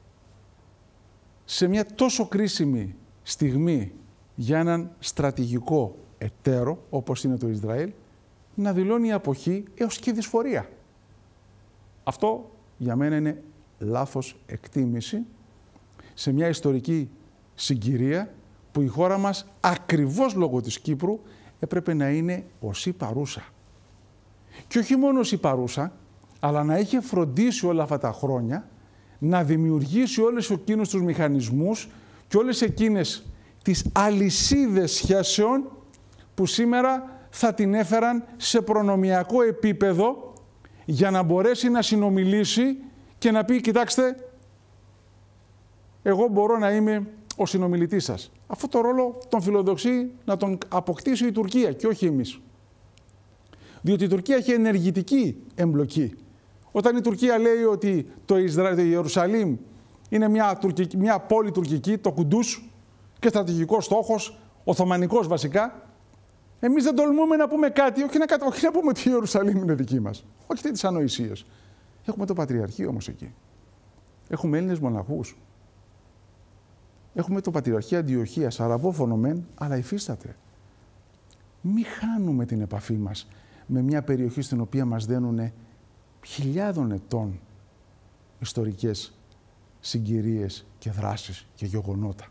σε μια τόσο κρίσιμη στιγμή για έναν στρατηγικό εταίρο, όπως είναι το Ισραήλ, να δηλώνει αποχή έως και δυσφορία. Αυτό για μένα είναι λάθος εκτίμηση σε μια ιστορική συγκυρία που η χώρα μας, ακριβώς λόγω της Κύπρου, έπρεπε να είναι οσί παρούσα. Και όχι μόνο οσί παρούσα, αλλά να είχε φροντίσει όλα αυτά τα χρόνια να δημιουργήσει όλες εκείνους τους μηχανισμούς και όλες εκείνες τις αλυσίδες σχέσεων που σήμερα θα την έφεραν σε προνομιακό επίπεδο για να μπορέσει να συνομιλήσει και να πει, κοιτάξτε, εγώ μπορώ να είμαι ο συνομιλητής σας. Αυτό το ρόλο τον φιλοδοξεί να τον αποκτήσει η Τουρκία και όχι εμείς. Διότι η Τουρκία έχει ενεργητική εμπλοκή. Όταν η Τουρκία λέει ότι το, Ισρα... το Ιερουσαλήμ είναι μια, τουρκική... μια πόλη τουρκική, το Κουντούς, και στρατηγικός στόχος, οθωμανικός βασικά, εμείς δεν τολμούμε να πούμε κάτι, όχι να, κατα... όχι να πούμε ότι η Ιερουσαλήμ είναι δική μας. Όχι τις ανοησίες. Έχουμε το Πατριαρχείο όμως εκεί. Έχουμε Έλληνες μοναχούς. Έχουμε το Πατριαρχείο Αντιοχίας, αραβόφωνο μεν, αλλά υφίσταται. Μη χάνουμε την επαφή μας με μια περιοχή στην οποία μας δένουν χιλιάδων ετών ιστορικές συγκυρίες και δράσεις και γεγονότα.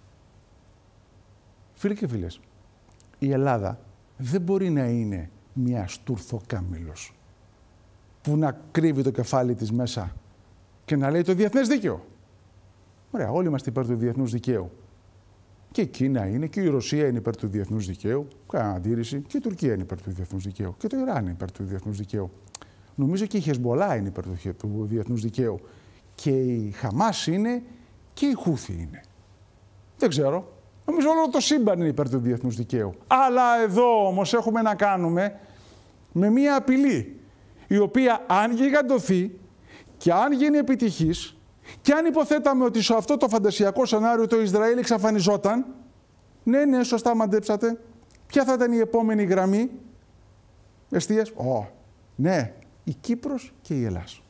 Φίλοι και φίλες, η Ελλάδα δεν μπορεί να είναι μια στουρθοκάμιλος που να κρύβει το κεφάλι της μέσα και να λέει το διεθνές δίκαιο. Ωραία, όλοι είμαστε υπέρ του διεθνούς δικαίου. Και η Κίνα είναι, και η Ρωσία είναι υπέρ του διεθνούς δικαίου, κανένα αντίρρηση, και η Τουρκία είναι υπέρ του διεθνούς δικαίου, και το Ιράν είναι υπέρ του διεθνούς δικαίου. Νομίζω και η Χεσμολά είναι υπέρ του διεθνούς δικαίου. Και η Χαμάς είναι και η Χούθη είναι. Δεν ξέρω. Νομίζω όλο το σύμπαν είναι υπέρ του διεθνούς δικαίου. Αλλά εδώ όμως έχουμε να κάνουμε με μία απειλή, η οποία αν γιγαντωθεί και αν γίνει επιτυχής, και αν υποθέταμε ότι σε αυτό το φαντασιακό σενάριο το Ισραήλ εξαφανιζόταν, ναι, ναι, σωστά μαντέψατε, ποια θα ήταν η επόμενη γραμμή εστίας? Ω, ναι, η Κύπρος και η Ελλάς.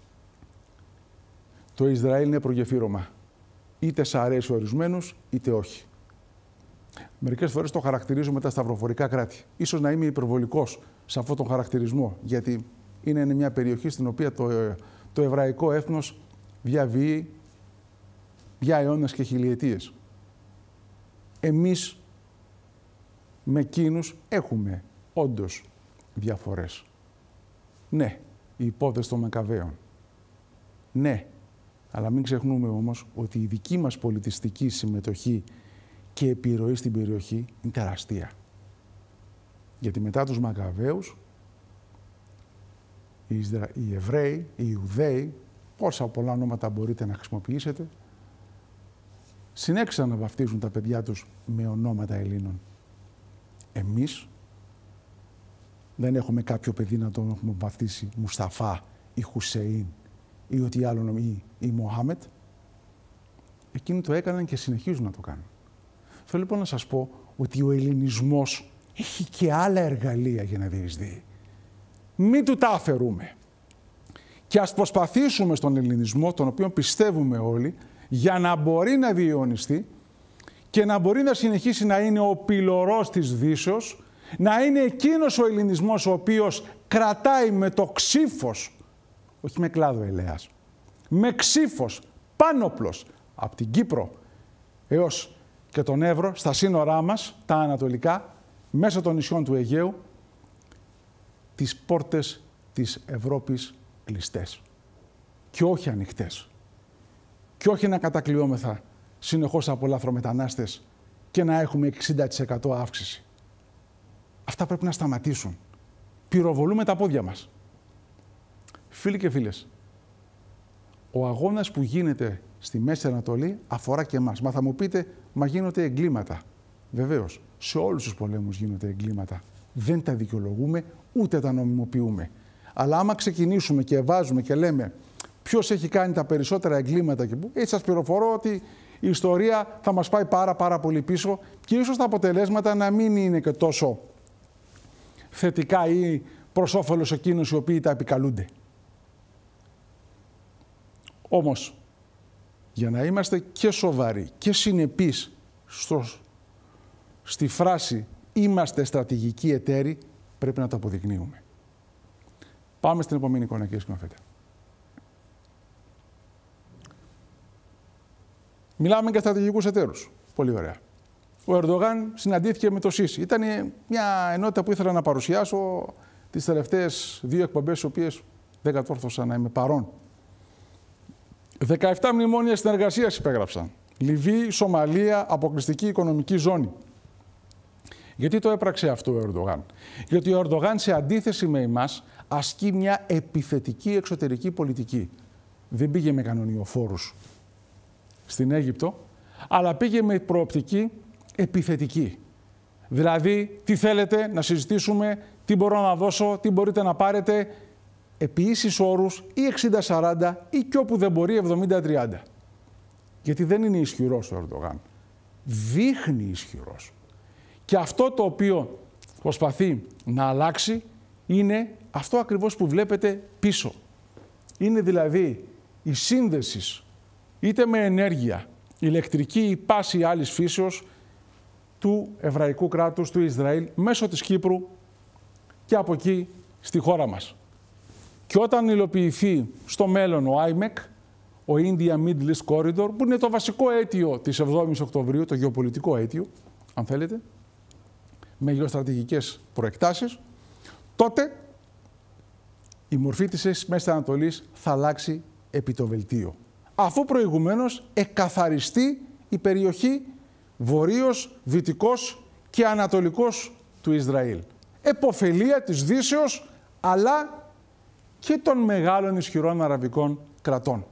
Το Ισραήλ είναι προγεφύρωμα. Είτε σ' αρέσει ορισμένους, είτε όχι. Μερικές φορές το χαρακτηρίζω με τα σταυροφορικά κράτη. Ίσως να είμαι υπερβολικός σε αυτόν τον χαρακτηρισμό, γιατί είναι μια περιοχή στην οποία το, το εβραϊκό έθνος διαβεί για αιώνες και χιλιετίες. Εμείς με εκείνους έχουμε όντως διαφορές. Ναι, η υπόθεση των Μακαβαίων. Ναι, αλλά μην ξεχνούμε όμως ότι η δική μας πολιτιστική συμμετοχή και επιρροή στην περιοχή είναι τεραστία. Γιατί μετά τους Μακαβαίους, οι, Ισρα... οι Εβραίοι, οι Ιουδαίοι, πόσα πολλά ονόματα μπορείτε να χρησιμοποιήσετε, συνέχισαν να βαφτίζουν τα παιδιά τους με ονόματα Ελλήνων. Εμείς δεν έχουμε κάποιο παιδί να τον έχουμε βαφτίσει Μουσταφά ή Χουσεΐν ή ό,τι άλλο, ή, ή Μοχάμετ. Εκείνοι το έκαναν και συνεχίζουν να το κάνουν. Θέλω λοιπόν να σας πω ότι ο ελληνισμός έχει και άλλα εργαλεία για να διεισδύει. Μην του τα αφαιρούμε. Και ας προσπαθήσουμε στον ελληνισμό, τον οποίο πιστεύουμε όλοι, για να μπορεί να διαιωνιστεί και να μπορεί να συνεχίσει να είναι ο πυλωρός της Δύσεως, Να είναι εκείνος ο ελληνισμός ο οποίος κρατάει με το ξύφος, όχι με κλάδο ελαιάς, με ξύφος, πάνωπλος, από την Κύπρο έως και τον Εύρο, στα σύνορά μας, τα ανατολικά, μέσα των νησιών του Αιγαίου, τις πόρτες της Ευρώπης κλειστές και όχι ανοιχτές. Και όχι να κατακλειόμεθα συνεχώς από λαθρομετανάστες και να έχουμε εξήντα τοις εκατό αύξηση. Αυτά πρέπει να σταματήσουν. Πυροβολούμε τα πόδια μας. Φίλοι και φίλες, ο αγώνας που γίνεται στη Μέση Ανατολή αφορά και εμάς. Μα θα μου πείτε, μα γίνονται εγκλήματα. Βεβαίως, σε όλους τους πολέμους γίνονται εγκλήματα. Δεν τα δικαιολογούμε, ούτε τα νομιμοποιούμε. Αλλά άμα ξεκινήσουμε και βάζουμε και λέμε ποιος έχει κάνει τα περισσότερα εγκλήματα και πού, έτσι σας πληροφορώ ότι η ιστορία θα μας πάει πάρα πάρα πολύ πίσω και ίσως τα αποτελέσματα να μην είναι και τόσο θετικά ή προς όφελος εκείνους οι οποίοι τα επικαλούνται. Όμως, για να είμαστε και σοβαροί και συνεπείς στο, στη φράση «είμαστε στρατηγικοί εταίροι», πρέπει να το αποδεικνύουμε. Πάμε στην επόμενη εικόνα, κύριε σκηνοθέτη. Μιλάμε για στρατηγικούς εταίρους. Πολύ ωραία. Ο Ερντογάν συναντήθηκε με το ΣΥΣΥ. Ήταν μια ενότητα που ήθελα να παρουσιάσω τις τελευταίες δύο εκπομπές, τις οποίες δεν κατόρθωσα να είμαι παρόν. δεκαεπτά μνημόνια συνεργασίας υπέγραψαν. Λιβύη, Σομαλία, αποκλειστική οικονομική ζώνη. Γιατί το έπραξε αυτό ο Ερντογάν? Γιατί ο Ερντογάν, σε αντίθεση με εμάς, ασκεί μια επιθετική εξωτερική πολιτική. Δεν πήγε με κανονιοφόρους στην Αίγυπτο, αλλά πήγε με προοπτική επιθετική. Δηλαδή, τι θέλετε να συζητήσουμε, τι μπορώ να δώσω, τι μπορείτε να πάρετε, επί ίσης όρους ή εξήντα σαράντα ή και όπου δεν μπορεί εβδομήντα τριάντα. Γιατί δεν είναι ισχυρός ο Ερντογάν. Δείχνει ισχυρός. Και αυτό το οποίο προσπαθεί να αλλάξει είναι αυτό ακριβώς που βλέπετε πίσω. Είναι δηλαδή η σύνδεση είτε με ενέργεια, ηλεκτρική ή πάση άλλης φύσεως του εβραϊκού κράτους, του Ισραήλ, μέσω της Κύπρου και από εκεί στη χώρα μας. Και όταν υλοποιηθεί στο μέλλον ο άι μεκ, ο India Middle East Corridor, που είναι το βασικό αίτιο της εβδόμης Οκτωβρίου, το γεωπολιτικό αίτιο, αν θέλετε, με γεωστρατηγικές προεκτάσεις, τότε η μορφή της Μέσης Ανατολής θα αλλάξει επί το βελτίο. Αφού προηγουμένως εκαθαριστεί η περιοχή βορείος, δυτικός και ανατολικός του Ισραήλ. Εποφελία της Δύσεως, αλλά και των μεγάλων ισχυρών αραβικών κρατών.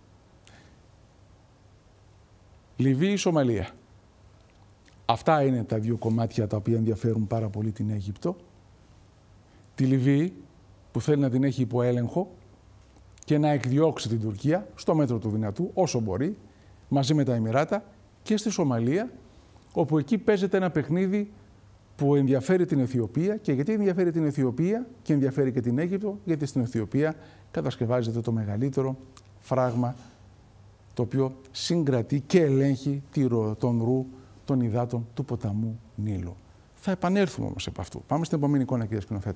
Λιβύη, Σομαλία. Αυτά είναι τα δύο κομμάτια τα οποία ενδιαφέρουν πάρα πολύ την Αίγυπτο. Τη Λιβύη, που θέλει να την έχει υπό έλεγχο και να εκδιώξει την Τουρκία στο μέτρο του δυνατού, όσο μπορεί, μαζί με τα Εμιράτα, και στη Σομαλία, όπου εκεί παίζεται ένα παιχνίδι που ενδιαφέρει την Αιθιοπία. Και γιατί ενδιαφέρει την Αιθιοπία και ενδιαφέρει και την Αίγυπτο? Γιατί στην Αιθιοπία κατασκευάζεται το μεγαλύτερο φράγμα, το οποίο συγκρατεί και ελέγχει τον ρου των υδάτων του ποταμού Νείλου. Θα επανέλθουμε όμως επ' αυτού. Πάμε στην επόμενη εικόνα, κύριε σκηνοθέτα.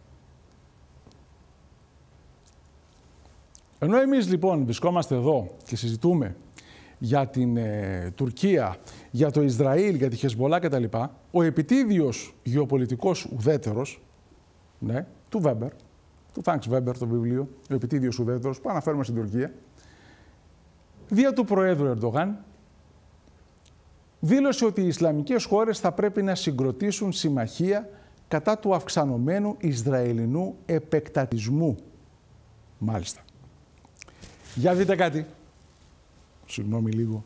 Ενώ εμείς λοιπόν βρισκόμαστε εδώ και συζητούμε για την ε, Τουρκία, για το Ισραήλ, για τη Χεσμολά κτλ., ο επιτίδιος γεωπολιτικός ουδέτερος, ναι, του Βέμπερ, του Thanks Weber, το βιβλίο, ο επιτίδιος ουδέτερος, που αναφέρουμε στην Τουρκία, δια του Προέδρου Ερντογάν, δήλωσε ότι οι Ισλαμικές χώρες θα πρέπει να συγκροτήσουν συμμαχία κατά του αυξανωμένου Ισραηλινού επεκτατισμού. Μάλιστα. Για δείτε κάτι. Συγγνώμη λίγο.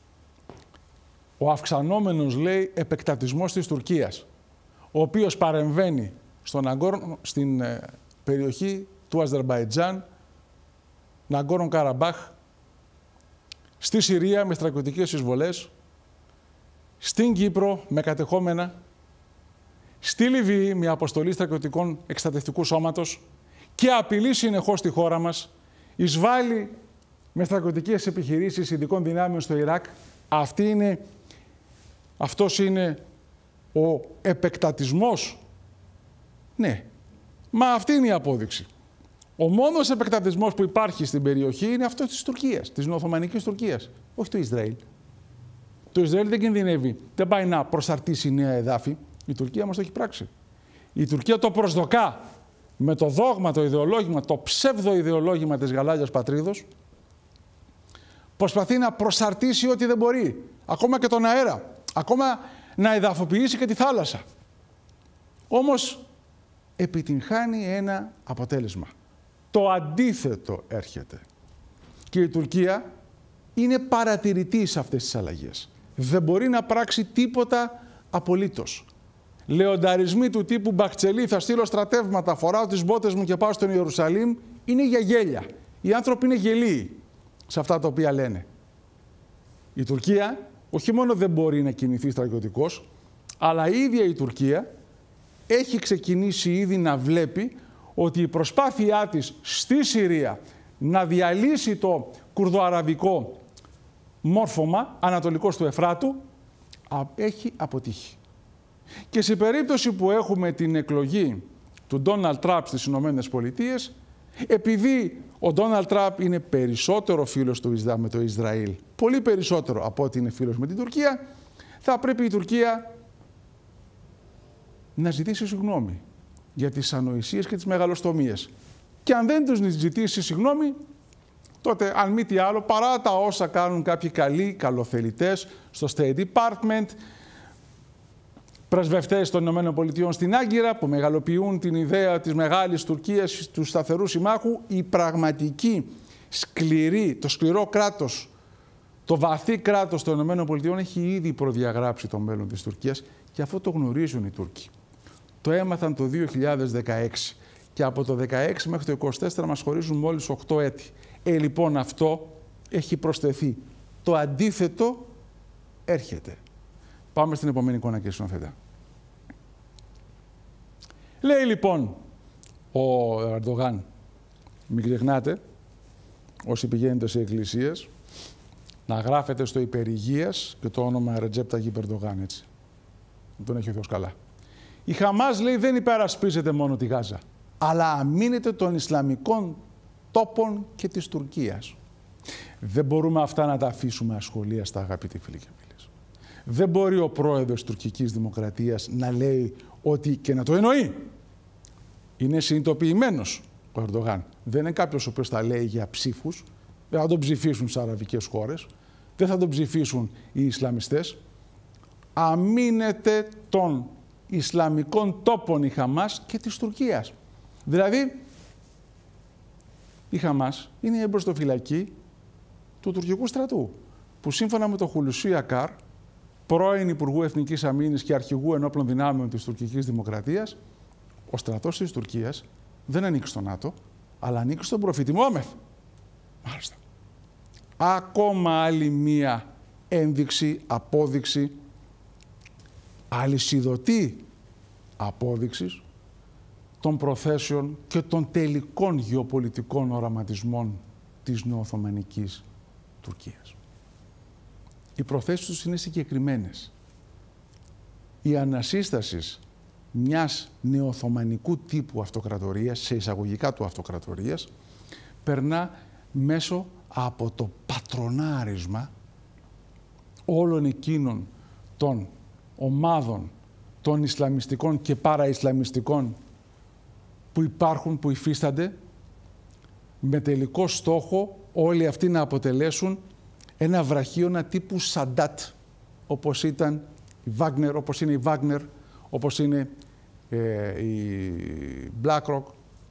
Ο αυξανόμενος, λέει, επεκτατισμός της Τουρκίας, ο οποίος παρεμβαίνει στον Αγκόρ, στην ε, περιοχή του Αζερμπαϊτζάν, Ναγκόρον Καραμπάχ, στη Συρία με στρατιωτικές εισβολές, στην Κύπρο με κατεχόμενα, στη Λιβύη με αποστολή στρατιωτικών εκστρατευτικού σώματος και απειλεί συνεχώς τη χώρα μας, εισβάλλει με στρατιωτικές επιχειρήσεις ειδικών δυνάμεων στο Ιράκ. Αυτή είναι, αυτός είναι ο επεκτατισμός Ναι, μα αυτή είναι η απόδειξη. Ο μόνος επεκτατισμός που υπάρχει στην περιοχή είναι αυτός της Τουρκίας, της Οθωμανικής Τουρκίας, όχι του Ισραήλ. Το Ισραήλ δεν κινδυνεύει, δεν πάει να προσαρτήσει νέα εδάφη. Η Τουρκία μας το έχει πράξει. Η Τουρκία το προσδοκά με το δόγμα, το ιδεολόγημα, το ψεύδο ιδεολόγημα της γαλάζιας πατρίδος. Προσπαθεί να προσαρτήσει ό,τι δεν μπορεί. Ακόμα και τον αέρα. Ακόμα να εδαφοποιήσει και τη θάλασσα. Όμως επιτυγχάνει ένα αποτέλεσμα. Το αντίθετο έρχεται. Και η Τουρκία είναι παρατηρητή σε αυτές τις αλλαγές. Δεν μπορεί να πράξει τίποτα απολύτως. Λεονταρισμοί του τύπου Μπαχτσελή, θα στείλω στρατεύματα, φοράω τις μπότες μου και πάω στον Ιερουσαλήμ, είναι για γέλια. Οι άνθρωποι είναι γελοί σε αυτά τα οποία λένε. Η Τουρκία όχι μόνο δεν μπορεί να κινηθεί στρατιωτικώς, αλλά η ίδια η Τουρκία έχει ξεκινήσει ήδη να βλέπει ότι η προσπάθειά της στη Συρία να διαλύσει το κουρδοαραβικό μόρφωμα ανατολικός του Εφράτου έχει αποτύχει. Και σε περίπτωση που έχουμε την εκλογή του Ντόναλντ Τραμπ στις Ηνωμένες Πολιτείες, επειδή ο Ντόναλντ Τραμπ είναι περισσότερο φίλος του Ισραήλ με το Ισραήλ, πολύ περισσότερο από ότι είναι φίλος με την Τουρκία, θα πρέπει η Τουρκία να ζητήσει συγγνώμη για τις ανοησίες και τις μεγαλοστομίες. Και αν δεν τους ζητήσει συγγνώμη, τότε αν μη τι άλλο, παρά τα όσα κάνουν κάποιοι καλοί καλοθελητές στο State Department, πρεσβευτές των Ηνωμένων Πολιτειών στην Άγκυρα, που μεγαλοποιούν την ιδέα της μεγάλης Τουρκίας, του σταθερού συμμάχου, η πραγματική σκληρή, το σκληρό κράτος, το βαθύ κράτος των Ηνωμένων Πολιτειών έχει ήδη προδιαγράψει το μέλλον της Τουρκίας και αυτό το γνωρίζουν οι Τούρκοι. Το έμαθαν το δύο χιλιάδες δεκαέξι και από το δεκαέξι μέχρι το είκοσι τέσσερα μας χωρίζουν μόλις οκτώ έτη. Ε, λοιπόν, αυτό έχει προσθεθεί. Το αντίθετο έρχεται. Πάμε στην επόμενη εικόνα, κύριε Συνοθέτα. Λέει λοιπόν ο Ερντογάν, μην ξεχνάτε, όσοι πηγαίνετε σε εκκλησίες, να γράφετε στο υπερηγείας και το όνομα Ρετζέπ Ταγίπ Ερντογάν, έτσι. Τον έχει ο Θεός καλά. Η Χαμάς, λέει, δεν υπερασπίζεται μόνο τη Γάζα, αλλά αμήνεται των Ισλαμικών τόπων και της Τουρκίας. Δεν μπορούμε αυτά να τα αφήσουμε ασχολίαστα, αγαπητοί φίλοι και φίλες. Δεν μπορεί ο πρόεδρος της τουρκικής δημοκρατίας να λέει ότι και να το εννοεί. Είναι συνειδητοποιημένος ο Ερντογάν. Δεν είναι κάποιος ο οποίος θα λέει για ψήφους. Δεν θα τον ψηφίσουν στις αραβικές χώρες. Δεν θα τον ψηφίσουν οι Ισλαμιστές. Αμήνεται των Ισλαμικών τόπων η Χαμάς και της Τουρκίας. Δηλαδή, η Χαμάς είναι η εμπροστοφυλακή του τουρκικού στρατού, που σύμφωνα με τον Χουλουσί Ακάρ, πρώην Υπουργού Εθνικής Αμήνης και Αρχηγού Ενόπλων Δυνάμεων της τουρκικής δημοκρατίας, ο στρατός της Τουρκίας δεν ανήκει στο ΝΑΤΟ, αλλά ανήκει στον προφήτη Μωάμεθ. Μάλιστα. Ακόμα άλλη μία ένδειξη, απόδειξη, αλυσιδωτή απόδειξη των προθέσεων και των τελικών γεωπολιτικών οραματισμών της νεοοθωμανικής Τουρκίας. Οι προθέσεις τους είναι συγκεκριμένες. Η ανασύσταση μιας νεοοθωμανικού τύπου αυτοκρατορίας, σε εισαγωγικά του αυτοκρατορίας, περνά μέσω από το πατρονάρισμα όλων εκείνων των ομάδων των Ισλαμιστικών και παραισλαμιστικών που υπάρχουν, που υφίστανται, με τελικό στόχο όλοι αυτοί να αποτελέσουν ένα βραχίωνα τύπου Σαντάτ, όπως ήταν η Βάγνερ, όπως είναι η Βάγνερ, όπως είναι ε, η BlackRock,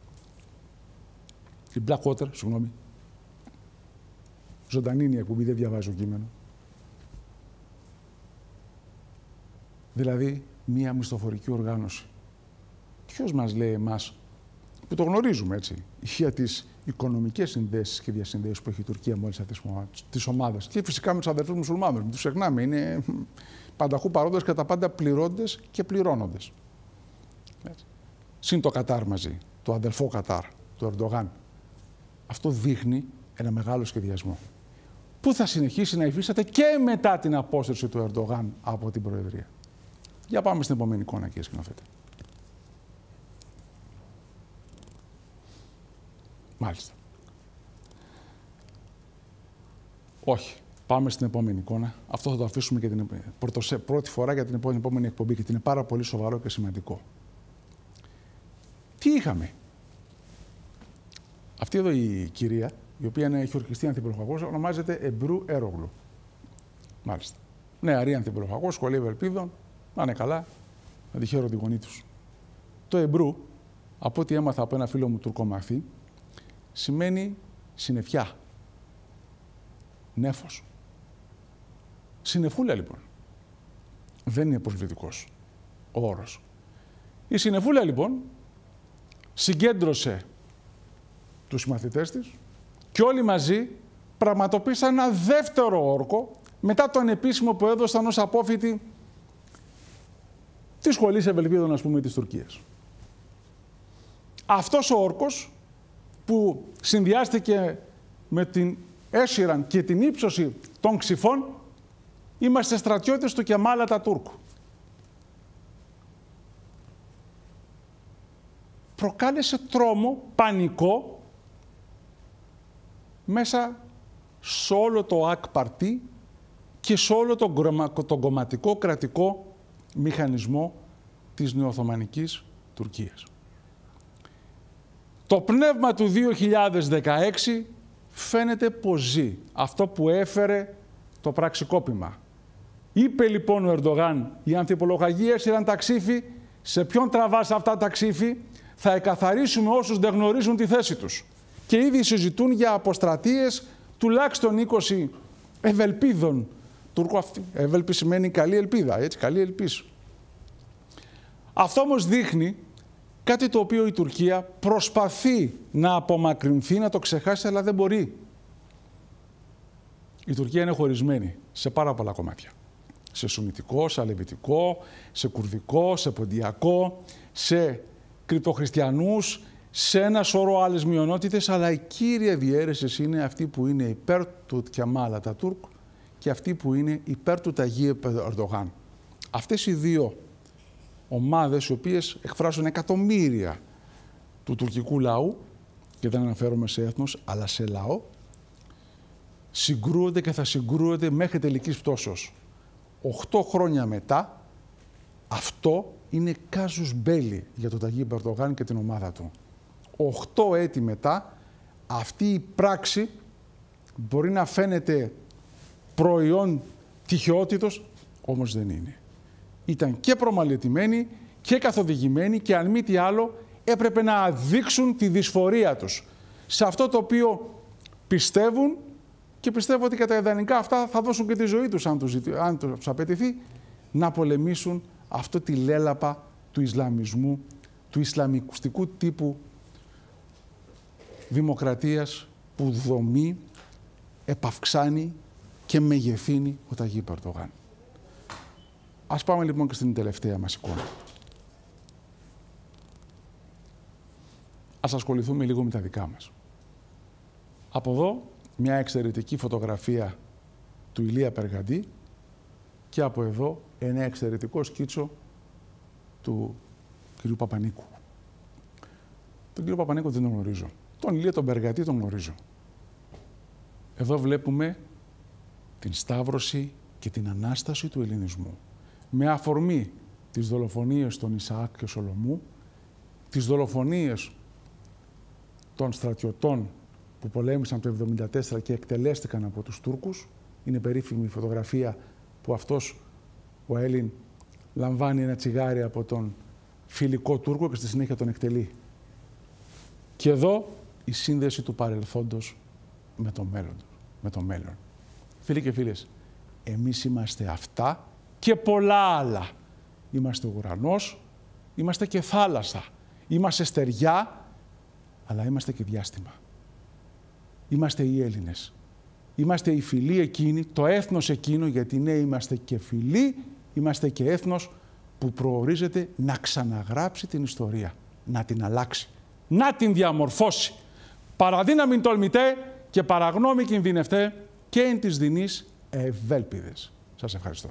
η Blackwater, συγγνώμη. Ζωντανή είναι η εκπομπή, δεν διαβάζω κείμενο. Δηλαδή, μία μισθοφορική οργάνωση. Ποιος μας λέει εμάς, που το γνωρίζουμε έτσι, για τις οικονομικές συνδέσεις και διασυνδέσεις που έχει η Τουρκία με όλες αυτές τις ομάδες. Και φυσικά με τους αδερφούς μουσουλμάνους, μην τους ξεχνάμε, είναι πανταχού παρόντες και τα πάντα πληρώνοντες και πληρώνοντες. Έτσι. Συν το Κατάρ μαζί, το αδελφό Κατάρ, του Ερντογάν. Αυτό δείχνει ένα μεγάλο σχεδιασμό, που θα συνεχίσει να υφίσταται και μετά την απόσταση του Ερντογάν από την Προεδρία. Για πάμε στην επόμενη εικόνα, κύριε σκηνοθέτη. Μάλιστα. Όχι. Πάμε στην επόμενη εικόνα. Αυτό θα το αφήσουμε και την πρώτη φορά για την επόμενη εκπομπή, γιατί είναι πάρα πολύ σοβαρό και σημαντικό. Τι είχαμε? Αυτή εδώ η κυρία, η οποία είναι χειρουργιστή ανθιπροφαγός, ονομάζεται Εμπρού Έρογλου. Μάλιστα. Νεαρή ανθιπροφαγός, σχολή Ευελπίδων, να είναι καλά, να τη χαίρονται οι γονείς τους. Το Εμπρού, από ό,τι έμαθα από ένα φίλο μου τουρκομαθή, σημαίνει συννεφιά, νέφος. Συννεφούλα λοιπόν. Δεν είναι προσβλητικός ο όρος. Η συννεφούλα λοιπόν συγκέντρωσε τους συμμαθητές της και όλοι μαζί πραγματοποίησαν ένα δεύτερο όρκο μετά τον επίσημο που έδωσαν ως απόφοιτη της σχολής Ευελπίδων, ας πούμε, της Τουρκίας. Αυτός ο όρκος που συνδυάστηκε με την έσυραν και την ύψωση των ξυφών, είμαστε στρατιώτες του Κεμάλ Ατατούρκου. Προκάλεσε τρόμο, πανικό μέσα σε όλο το ΑΚ Παρτί και σε όλο τον, τον κομματικό κρατικό μηχανισμό της νεοοθωμανικής Τουρκίας. Το πνεύμα του δύο χιλιάδες δεκαέξι φαίνεται πως ζει αυτό που έφερε το πραξικόπημα. Είπε λοιπόν ο Ερντογάν, οι ανθιπολογαγοί έσυραν τα ξύφη, σε ποιον τραβάς αυτά τα ξύφη, θα εκαθαρίσουμε όσους δεν γνωρίζουν τη θέση τους. Και ήδη συζητούν για αποστρατείες τουλάχιστον είκοσι ευελπίδων. Τουρκο αυτή. Ευέλπη σημαίνει καλή ελπίδα, έτσι, καλή ελπίση. Αυτό όμως δείχνει κάτι το οποίο η Τουρκία προσπαθεί να απομακρυνθεί, να το ξεχάσει, αλλά δεν μπορεί. Η Τουρκία είναι χωρισμένη σε πάρα πολλά κομμάτια. Σε σουνιτικό, σε αλεβιτικό, σε κουρδικό, σε ποντιακό, σε κρυπτοχριστιανούς, σε ένα σωρό άλλες μειονότητες, αλλά η κύρια διαίρεση είναι αυτή που είναι υπέρ του Κεμάλ Ατατούρκ και αυτή που είναι υπέρ του Ταγί Ερντογάν. Αυτές οι δύο ομάδες, οι οποίες εκφράζουν εκατομμύρια του τουρκικού λαού, και δεν αναφέρομαι σε έθνος, αλλά σε λαό, συγκρούονται και θα συγκρούονται μέχρι τελικής πτώσεως. Οχτώ χρόνια μετά, αυτό είναι κάζους μπέλι για τον Ταγί Ερντογάν και την ομάδα του. Οχτώ έτη μετά, αυτή η πράξη μπορεί να φαίνεται προϊόν τυχαιότητος, όμως δεν είναι. Ήταν και προμαλετημένοι και καθοδηγημένοι και αν μη τι άλλο έπρεπε να δείξουν τη δυσφορία τους σε αυτό το οποίο πιστεύουν και πιστεύω ότι κατά ιδανικά αυτά θα δώσουν και τη ζωή τους αν τους, αν τους απαιτηθεί, να πολεμήσουν αυτό τη λέλαπα του Ισλαμισμού, του Ισλαμικουστικού τύπου δημοκρατίας που δομεί, επαυξάνει και μεγεθύνει ο Ταγί Ερντογάν. Ας πάμε λοιπόν και στην τελευταία μας εικόνα. Ας ασχοληθούμε λίγο με τα δικά μας. Από εδώ μια εξαιρετική φωτογραφία του Ηλία Περγαντή και από εδώ ένα εξαιρετικό σκίτσο του κ. Παπανίκου. Τον κ. Παπανίκου δεν τον γνωρίζω. Τον Ηλία τον Περγαντή τον γνωρίζω. Εδώ βλέπουμε την σταύρωση και την Ανάσταση του ελληνισμού. Με αφορμή τις δολοφονίες των Ισαάκ και Σολομού, τις δολοφονίες των στρατιωτών που πολέμησαν το εβδομήντα τέσσερα και εκτελέστηκαν από τους Τούρκους. Είναι περίφημη η φωτογραφία που αυτός ο Έλλην λαμβάνει ένα τσιγάρι από τον φιλικό Τούρκο και στη συνέχεια τον εκτελεί. Και εδώ η σύνδεση του παρελθόντος με το μέλλον. Με το μέλλον. Φίλοι και φίλες, εμείς είμαστε αυτά και πολλά άλλα. Είμαστε ουρανός, είμαστε και θάλασσα, είμαστε στεριά, αλλά είμαστε και διάστημα. Είμαστε οι Έλληνες. Είμαστε οι φιλοί εκείνοι, το έθνος εκείνο, γιατί ναι, είμαστε και φιλοί, είμαστε και έθνος που προορίζεται να ξαναγράψει την ιστορία, να την αλλάξει, να την διαμορφώσει. Παραδύναμην τολμητέ και παραγνώμη κινδυνευτέ και εν της δεινής ευέλπιδες. Σας ευχαριστώ.